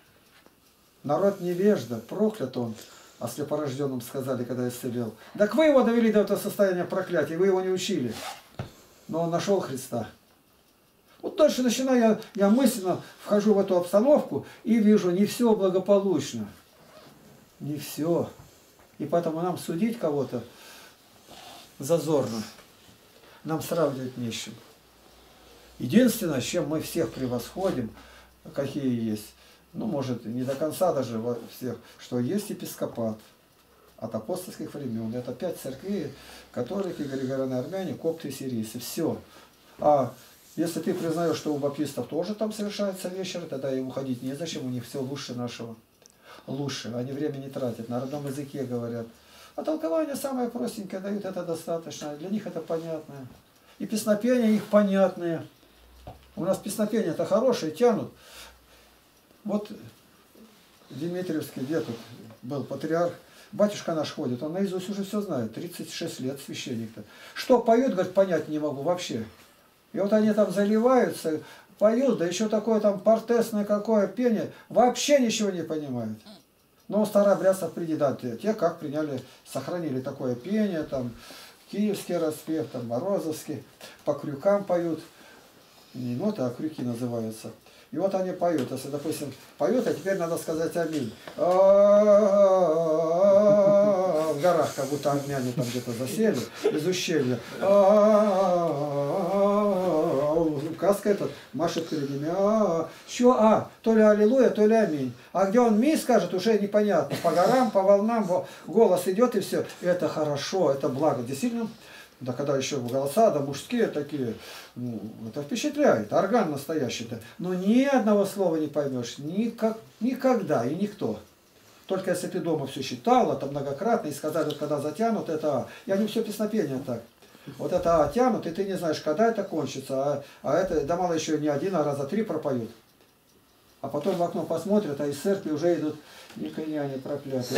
Народ невежда, проклят он. А слепорожденным сказали, когда исцелел. Так вы его довели до этого состояния проклятия, вы его не учили. Но он нашел Христа. Вот дальше начинаю, я, я мысленно вхожу в эту обстановку и вижу, не все благополучно. Не все. И поэтому нам судить кого-то зазорно. Нам сравнивать не с чем. Единственное, с чем мы всех превосходим, какие есть, ну, может, не до конца даже во всех, что есть епископат от апостольских времен. Это пять церквей, католики, григорианы, армяне, копты и сирийцы. Все. А если ты признаешь, что у баптистов тоже там совершается вечер, тогда им уходить незачем, у них все лучше нашего. Лучше, они время не тратят, на родном языке говорят. А толкование самое простенькое дают, это достаточно, для них это понятное. И песнопения их понятные. У нас песнопения это хорошие, тянут. Вот Дмитриевский, где тут был патриарх, батюшка наш ходит, он наизусть уже все знает, тридцать шесть лет священник-то. Что поют, говорит, понять не могу вообще. И вот они там заливаются, поют, да еще такое там портесное какое пение, вообще ничего не понимают. Но старообрядцев придет, те как приняли, сохранили такое пение, там киевский распев, там морозовский, по крюкам поют, не ноты, а крюки называются. И вот они поют, если, допустим, поют, а теперь надо сказать аминь. Аминь. горах, как будто армяне там где-то засели, из ущелья. Каска этот машет перед ними. Что а? То ли аллилуйя, то ли аминь. А где он ми скажет, уже непонятно. По горам, по волнам голос идет и все. Это хорошо, это благо. Действительно, да когда еще голоса, да мужские такие, ну, это впечатляет. Орган настоящий-то. Но ни одного слова не поймешь. Никак, никогда и никто. Только если ты дома все считала, там многократно, и сказали, вот когда затянут, это а. И они все песнопение так. Вот это а тянут, и ты не знаешь, когда это кончится. А, а это, да мало еще не один, а раза три пропоют. А потом в окно посмотрят, а из церкви уже идут никоняне проклятые.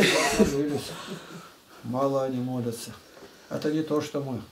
Мало они молятся. Это не то, что мы.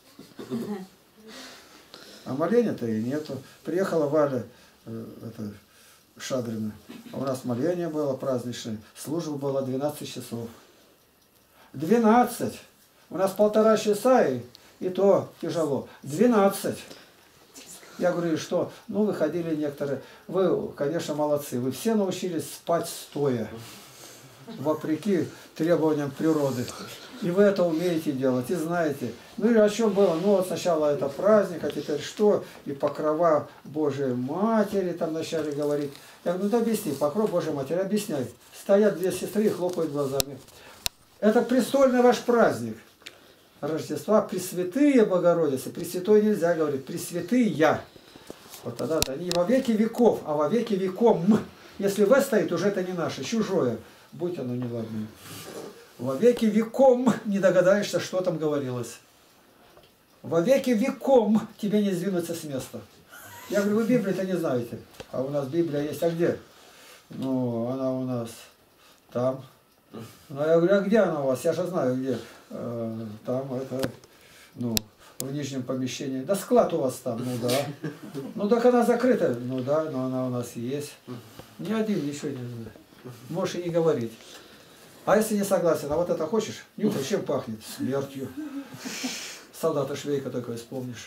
А моления-то и нету. Приехала Валя, э, это, Шадрина. А у нас моление было праздничное. Служба была двенадцать часов. двенадцать! У нас полтора часа и, и то тяжело. двенадцать! Я говорю, что? Ну, выходили некоторые. Вы, конечно, молодцы. Вы все научились спать стоя. Вопреки требованиям природы. И вы это умеете делать, и знаете. Ну и о чем было? Ну вот сначала это праздник, а теперь что? И покрова Божией Матери там вначале говорит. Я говорю, ну да объясни, покров Божией Матери, объясняй. Стоят две сестры и хлопают глазами. Это престольный ваш праздник. Рождества, Пресвятые Богородицы. Пресвятой нельзя говорить, Пресвятые я. Вот тогда это не во веки веков, а во веки веком. Если В стоит, уже это не наше, чужое. Будь оно неладное. Во веки веком не догадаешься, что там говорилось. Во веки веком тебе не сдвинуться с места. Я говорю, вы Библию-то не знаете. А у нас Библия есть, а где? Ну, она у нас там. Ну, я говорю, а где она у вас? Я же знаю, где. Э, там, это, ну, в нижнем помещении. Да склад у вас там, ну да. Ну, так она закрыта. Ну да, но она у нас есть. Ни один ничего не знает. Можешь и не говорить. А если не согласен, а вот это хочешь? Нюхай, чем пахнет? Смертью. Солдата Швейка такой вспомнишь.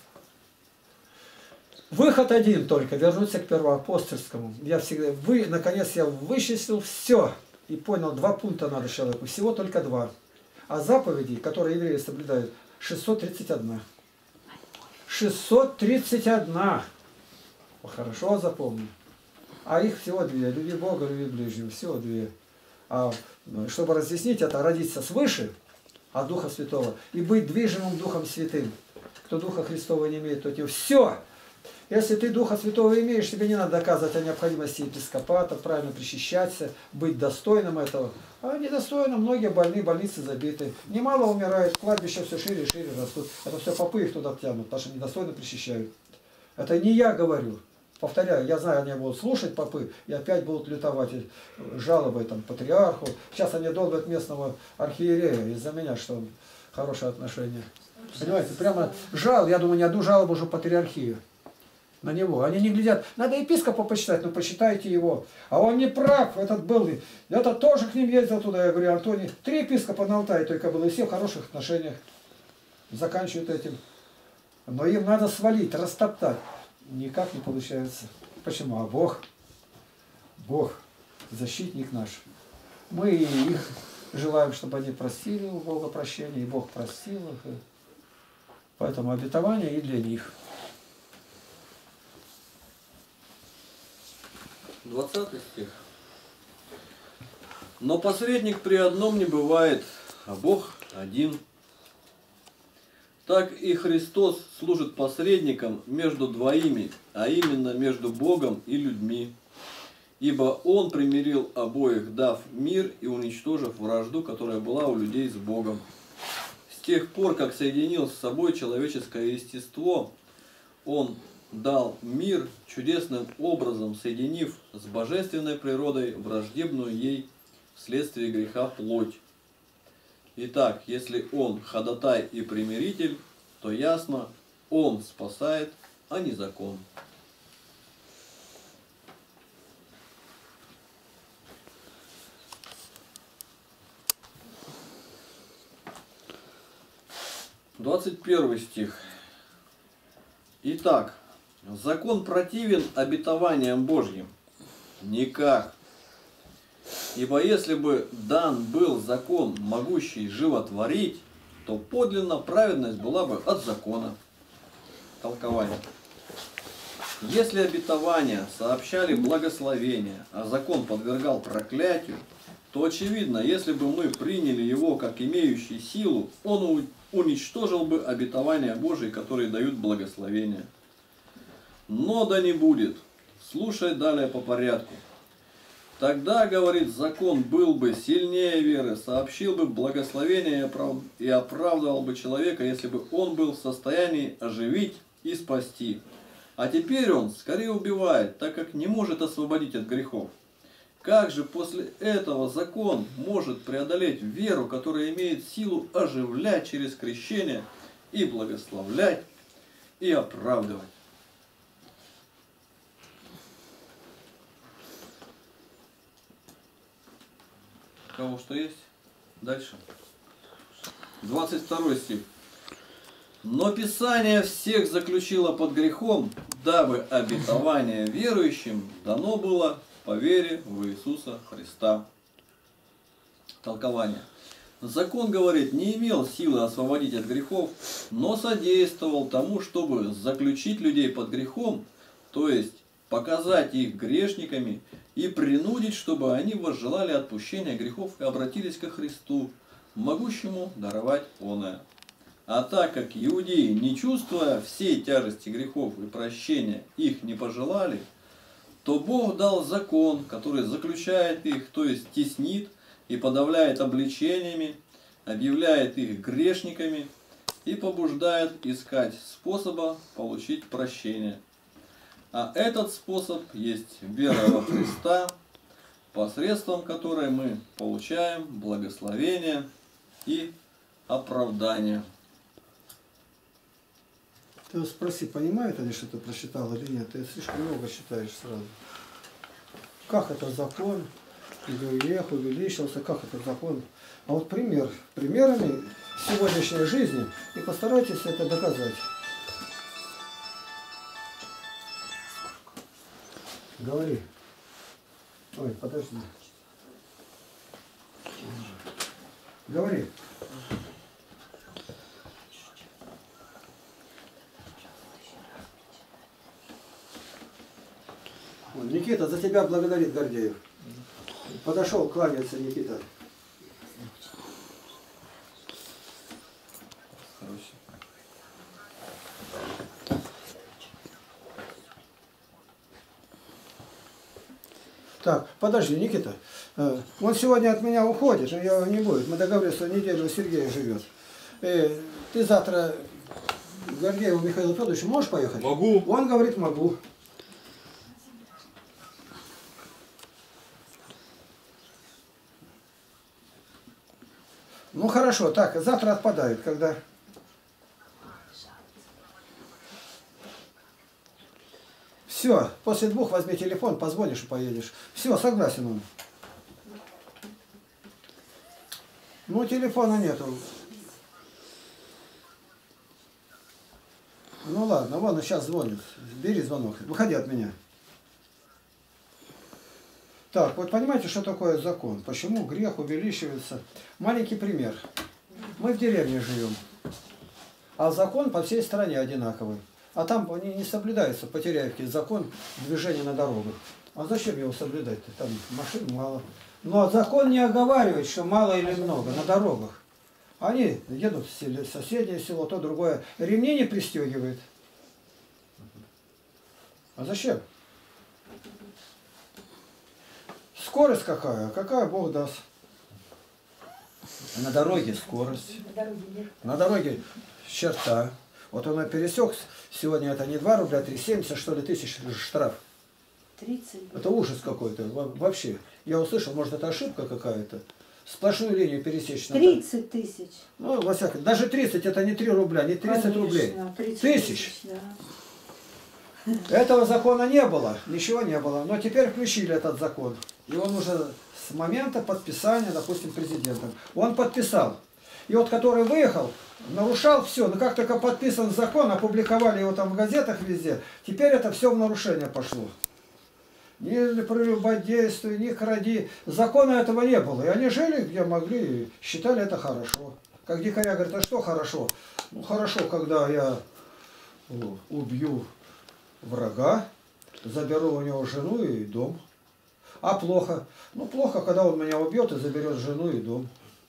Выход один только, вернуться к первоапостольскому. Я всегда, вы, наконец я вычислил все. И понял, два пункта надо человеку. Всего только два. А заповедей, которые евреи соблюдают, шестьсот тридцать один. шестьсот тридцать один. Хорошо запомни. А их всего две. Люби Бога, люби ближнего. Всего две. А чтобы разъяснить это, родиться свыше от Духа Святого и быть движимым Духом Святым. Кто Духа Христова не имеет, то тебе все. Если ты Духа Святого имеешь, тебе не надо доказывать о необходимости епископата, правильно причащаться, быть достойным этого. А недостойно, многие больные, больницы забиты. Немало умирает, кладбища все шире и шире растут. Это все попы их туда тянут, потому что недостойно причащают. Это не я говорю. Повторяю, я знаю, они будут слушать попы и опять будут лютовать жалобы там, патриарху. Сейчас они долбят местного архиерея из-за меня, что он хорошее отношение. Понимаете, прямо жал, я думаю, не одну жалобу уже патриархию на него. Они не глядят, надо епископа почитать, ну почитайте его. А он не прав, этот был, этот тоже к ним ездил туда. Я говорю, Антоний, три епископа на Алтае только было, и все в хороших отношениях. Заканчивают этим. Но им надо свалить, растоптать. Никак не получается. Почему? А Бог, Бог, защитник наш. Мы их желаем, чтобы они простили у Бога прощения, и Бог простил их. Поэтому обетование и для них. двадцатый стих. Но посредник при одном не бывает, а Бог один. Так и Христос служит посредником между двоими, а именно между Богом и людьми. Ибо Он примирил обоих, дав мир и уничтожив вражду, которая была у людей с Богом. С тех пор, как соединил с собой человеческое естество, Он дал мир чудесным образом, соединив с божественной природой враждебную ей вследствие греха плоть. Итак, если Он ходатай и примиритель, то ясно, Он спасает, а не закон. двадцать первый стих. Итак, закон противен обетованиям Божьим? Никак. Ибо если бы дан был закон, могущий животворить, то подлинно праведность была бы от закона. Толкование. Если обетования сообщали благословение, а закон подвергал проклятию, то очевидно, если бы мы приняли его как имеющий силу, он уничтожил бы обетования Божии, которые дают благословение. Но да не будет. Слушай далее по порядку. Тогда, говорит, закон был бы сильнее веры, сообщил бы благословение и оправдывал бы человека, если бы он был в состоянии оживить и спасти. А теперь он скорее убивает, так как не может освободить от грехов. Как же после этого закон может преодолеть веру, которая имеет силу оживлять через крещение и благословлять и оправдывать? У кого что есть? Дальше. двадцать второй стих. Но Писание всех заключило под грехом, дабы обетование верующим дано было по вере в Иисуса Христа. Толкование. Закон, говорит, не имел силы освободить от грехов, но содействовал тому, чтобы заключить людей под грехом, то есть показать их грешниками и принудить, чтобы они возжелали отпущения грехов и обратились ко Христу, могущему даровать оное. А так как иудеи, не чувствуя всей тяжести грехов и прощения, их не пожелали, то Бог дал закон, который заключает их, то есть теснит и подавляет обличениями, объявляет их грешниками и побуждает искать способа получить прощение. А этот способ есть вера во Христа, посредством которой мы получаем благословение и оправдание. Ты спроси, понимают они, что ты прочитал или нет? Ты слишком много читаешь сразу. Как это закон? Грех увеличился, как это закон? А вот пример. Примерами сегодняшней жизни. И постарайтесь это доказать. Говори. Ой, подожди. Говори. Никита, за тебя благодарит Гордеев. Подошел, кланяется Никита. Хороший. Так, подожди, Никита. Он сегодня от меня уходит, но его не будет. Мы договорились, что неделю у Сергея живет. И ты завтра к Гордееву Михаилу Федоровичу можешь поехать? Могу. Он говорит, могу. Ну хорошо, так, завтра отпадает, когда... Все, после двух возьми телефон, позвонишь и поедешь. Все, согласен он. Ну, телефона нету. Ну ладно, вон он сейчас звонит. Бери звонок. Выходи от меня. Так, вот понимаете, что такое закон? Почему грех увеличивается? Маленький пример. Мы в деревне живем, а закон по всей стране одинаковый. А там они не соблюдаются, по Теряевке, закон движения на дорогах. А зачем его соблюдать-то? Там машин мало. Но закон не оговаривает, что мало или много на дорогах. Они едут в селе, соседнее село, то другое. Ремни не пристегивает. А зачем? Скорость какая? Какая Бог даст? На дороге скорость. На дороге нет. На дороге черта. Вот он пересек, сегодня это не два рубля, а три семьдесят, что ли, тысяч штраф. тридцать. Это ужас какой-то. Вообще. Я услышал, может, это ошибка какая-то. Сплошную линию пересечь. тридцать тысяч. Ну, во всяком. Даже тридцать, это не три рубля, не тридцать рублей. тридцать Тысяч. Да. Этого закона не было, ничего не было. Но теперь включили этот закон. И он уже с момента подписания, допустим, президентом. Он подписал. И вот который выехал, нарушал все. Но как только подписан закон, опубликовали его там в газетах везде, теперь это все в нарушение пошло. ни прелюбодействуй, ни кради. Закона этого не было. И они жили, где могли, и считали это хорошо. Как дикаря говорят, а что хорошо? Ну хорошо, когда я убью врага, заберу у него жену и дом. А плохо? Ну плохо, когда он меня убьет и заберет жену и дом.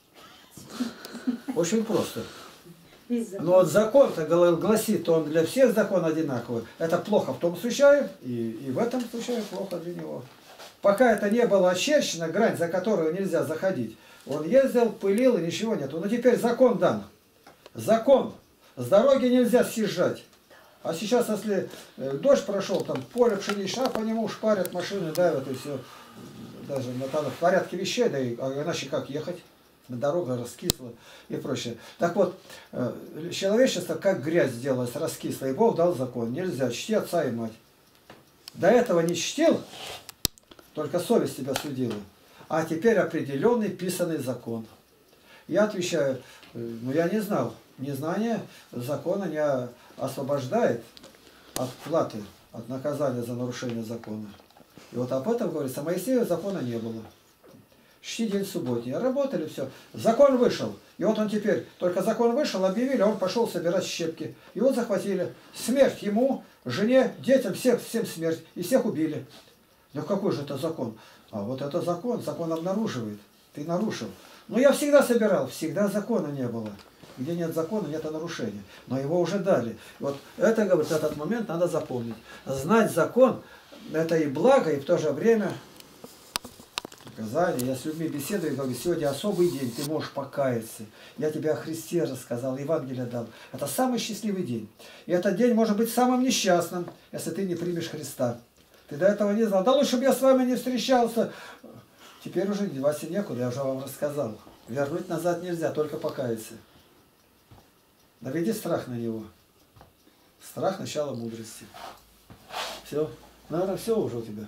Очень просто. Но вот закон-то гласит, он для всех закон одинаковый. Это плохо в том случае, и, и в этом случае плохо для него. Пока это не было очерчено, грань, за которую нельзя заходить, он ездил, пылил, и ничего нету. Но теперь закон дан. Закон. С дороги нельзя съезжать. А сейчас, если дождь прошел, там поле пшеничное, а по нему шпарят, машины давят, и все. Даже на в порядке вещей, да и, а иначе как ехать? Дорога раскисла и прочее. Так вот, человечество как грязь сделалось, раскисло, и Бог дал закон. Нельзя, чти отца и мать. До этого не чтил, только совесть тебя судила. А теперь определенный писанный закон. Я отвечаю, ну я не знал. Незнание закона не освобождает от платы, от наказания за нарушение закона. И вот об этом говорится, Моисею закона не было. Чти день субботний. Работали, все. Закон вышел. И вот он теперь, только закон вышел, объявили, он пошел собирать щепки. Его захватили. Смерть ему, жене, детям, всех, всем смерть. И всех убили. Ну какой же это закон? А вот это закон. Закон обнаруживает. Ты нарушил. Но я всегда собирал. Всегда закона не было. Где нет закона, нет нарушения. Но его уже дали. И вот это, говорит, этот момент надо запомнить. Знать закон, это и благо, и в то же время наказание. Я с людьми беседую и говорю, сегодня особый день, ты можешь покаяться. Я тебе о Христе рассказал, Евангелие дал. Это самый счастливый день. И этот день может быть самым несчастным, если ты не примешь Христа. Ты до этого не знал. Да лучше бы я с вами не встречался. Теперь уже деваться некуда, я уже вам рассказал. Вернуть назад нельзя, только покаяться. Наведи страх на него. Страх – начало мудрости. Все. Наверное, все уже у тебя.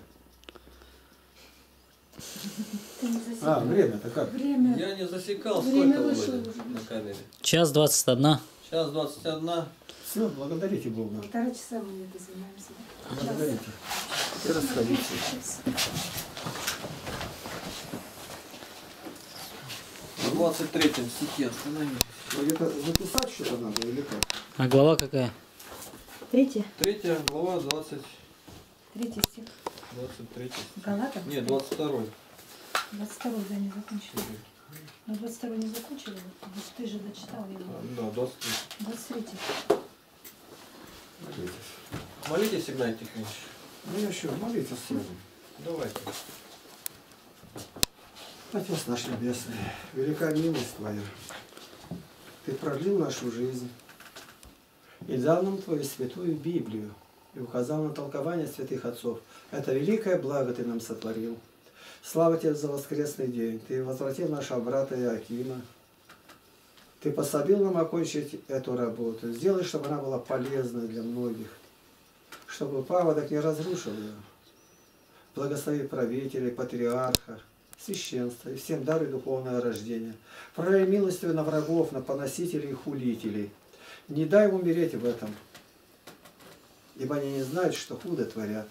А, время-то как? Время. Я не засекал, Время сколько вышло вроде уже. на камере. Час двадцать одна. Сейчас двадцать одна. Все, благодарите Бога. Полтора часа мы это занимаемся. Благодарите. И расходитесь. В двадцать третьем стихе остановились. Это записать что-то надо или как? А глава какая? Третье. Третья глава, двадцать, Третий стих. двадцать третий. Галатов? Нет, двадцать второй. двадцать второй, да, не закончили. Но двадцать второй не закончили. Вот ты же дочитал его. Да, двадцать третий. двадцать третий. Молитесь, Игнатий Тихонович. Ну я еще молитесь с вами. Давайте. Отец наш Небесный, велика милость Твоя. Ты продлил нашу жизнь и дал нам Твою святую Библию и указал на толкование святых отцов. Это великое благо Ты нам сотворил. Слава Тебе за воскресный день. Ты возвратил нашего брата Иоакима. Ты пособил нам окончить эту работу. Сделай, чтобы она была полезной для многих. Чтобы паводок не разрушил ее. Благослови правителей, патриарха, священства и всем даруй духовное рождение. Пролей милостью на врагов, на поносителей и хулителей. Не дай им умереть в этом, ибо они не знают, что худо творят.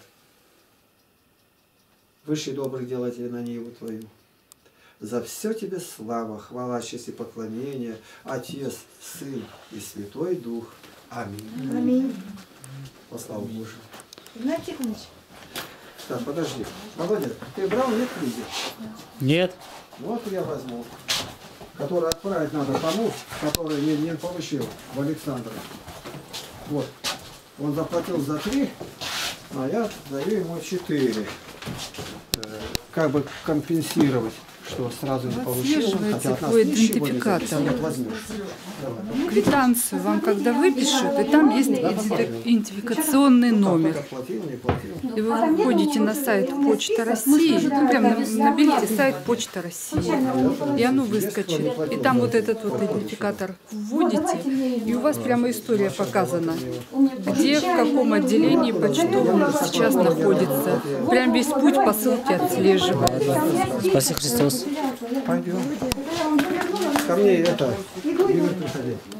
Выше добрых делателей на Ниву Твою. За все Тебе слава, хвала, честь и поклонение, Отец, Сын и Святой Дух. Аминь. Аминь. По славу Божию. Игнатий Тихонович. Так, подожди. Володя, ты брал нет книги? Нет. Вот я возьму. Который отправить надо тому, который не, не получил в Александра. Вот. Он заплатил за три, а я даю ему четыре. Э, как бы компенсировать, что сразу не получил. Хотя от нас твой ничего не идентификатор. зависит. Вот возьмешь. Давай. Квитанцию вам когда выпишут, и там есть идентификационный номер. Кто-то платил, не платил. И вы входите на сайт Почта России, ну прям наберите сайт Почта России, и оно выскочит. И там вот этот вот идентификатор вводите, и у вас прямо история показана, где, в каком отделении почтовом сейчас находится. Прям весь путь по ссылке отслеживается. Спаси Христос. Пойдем. Ко мне это, Игорь, приходи.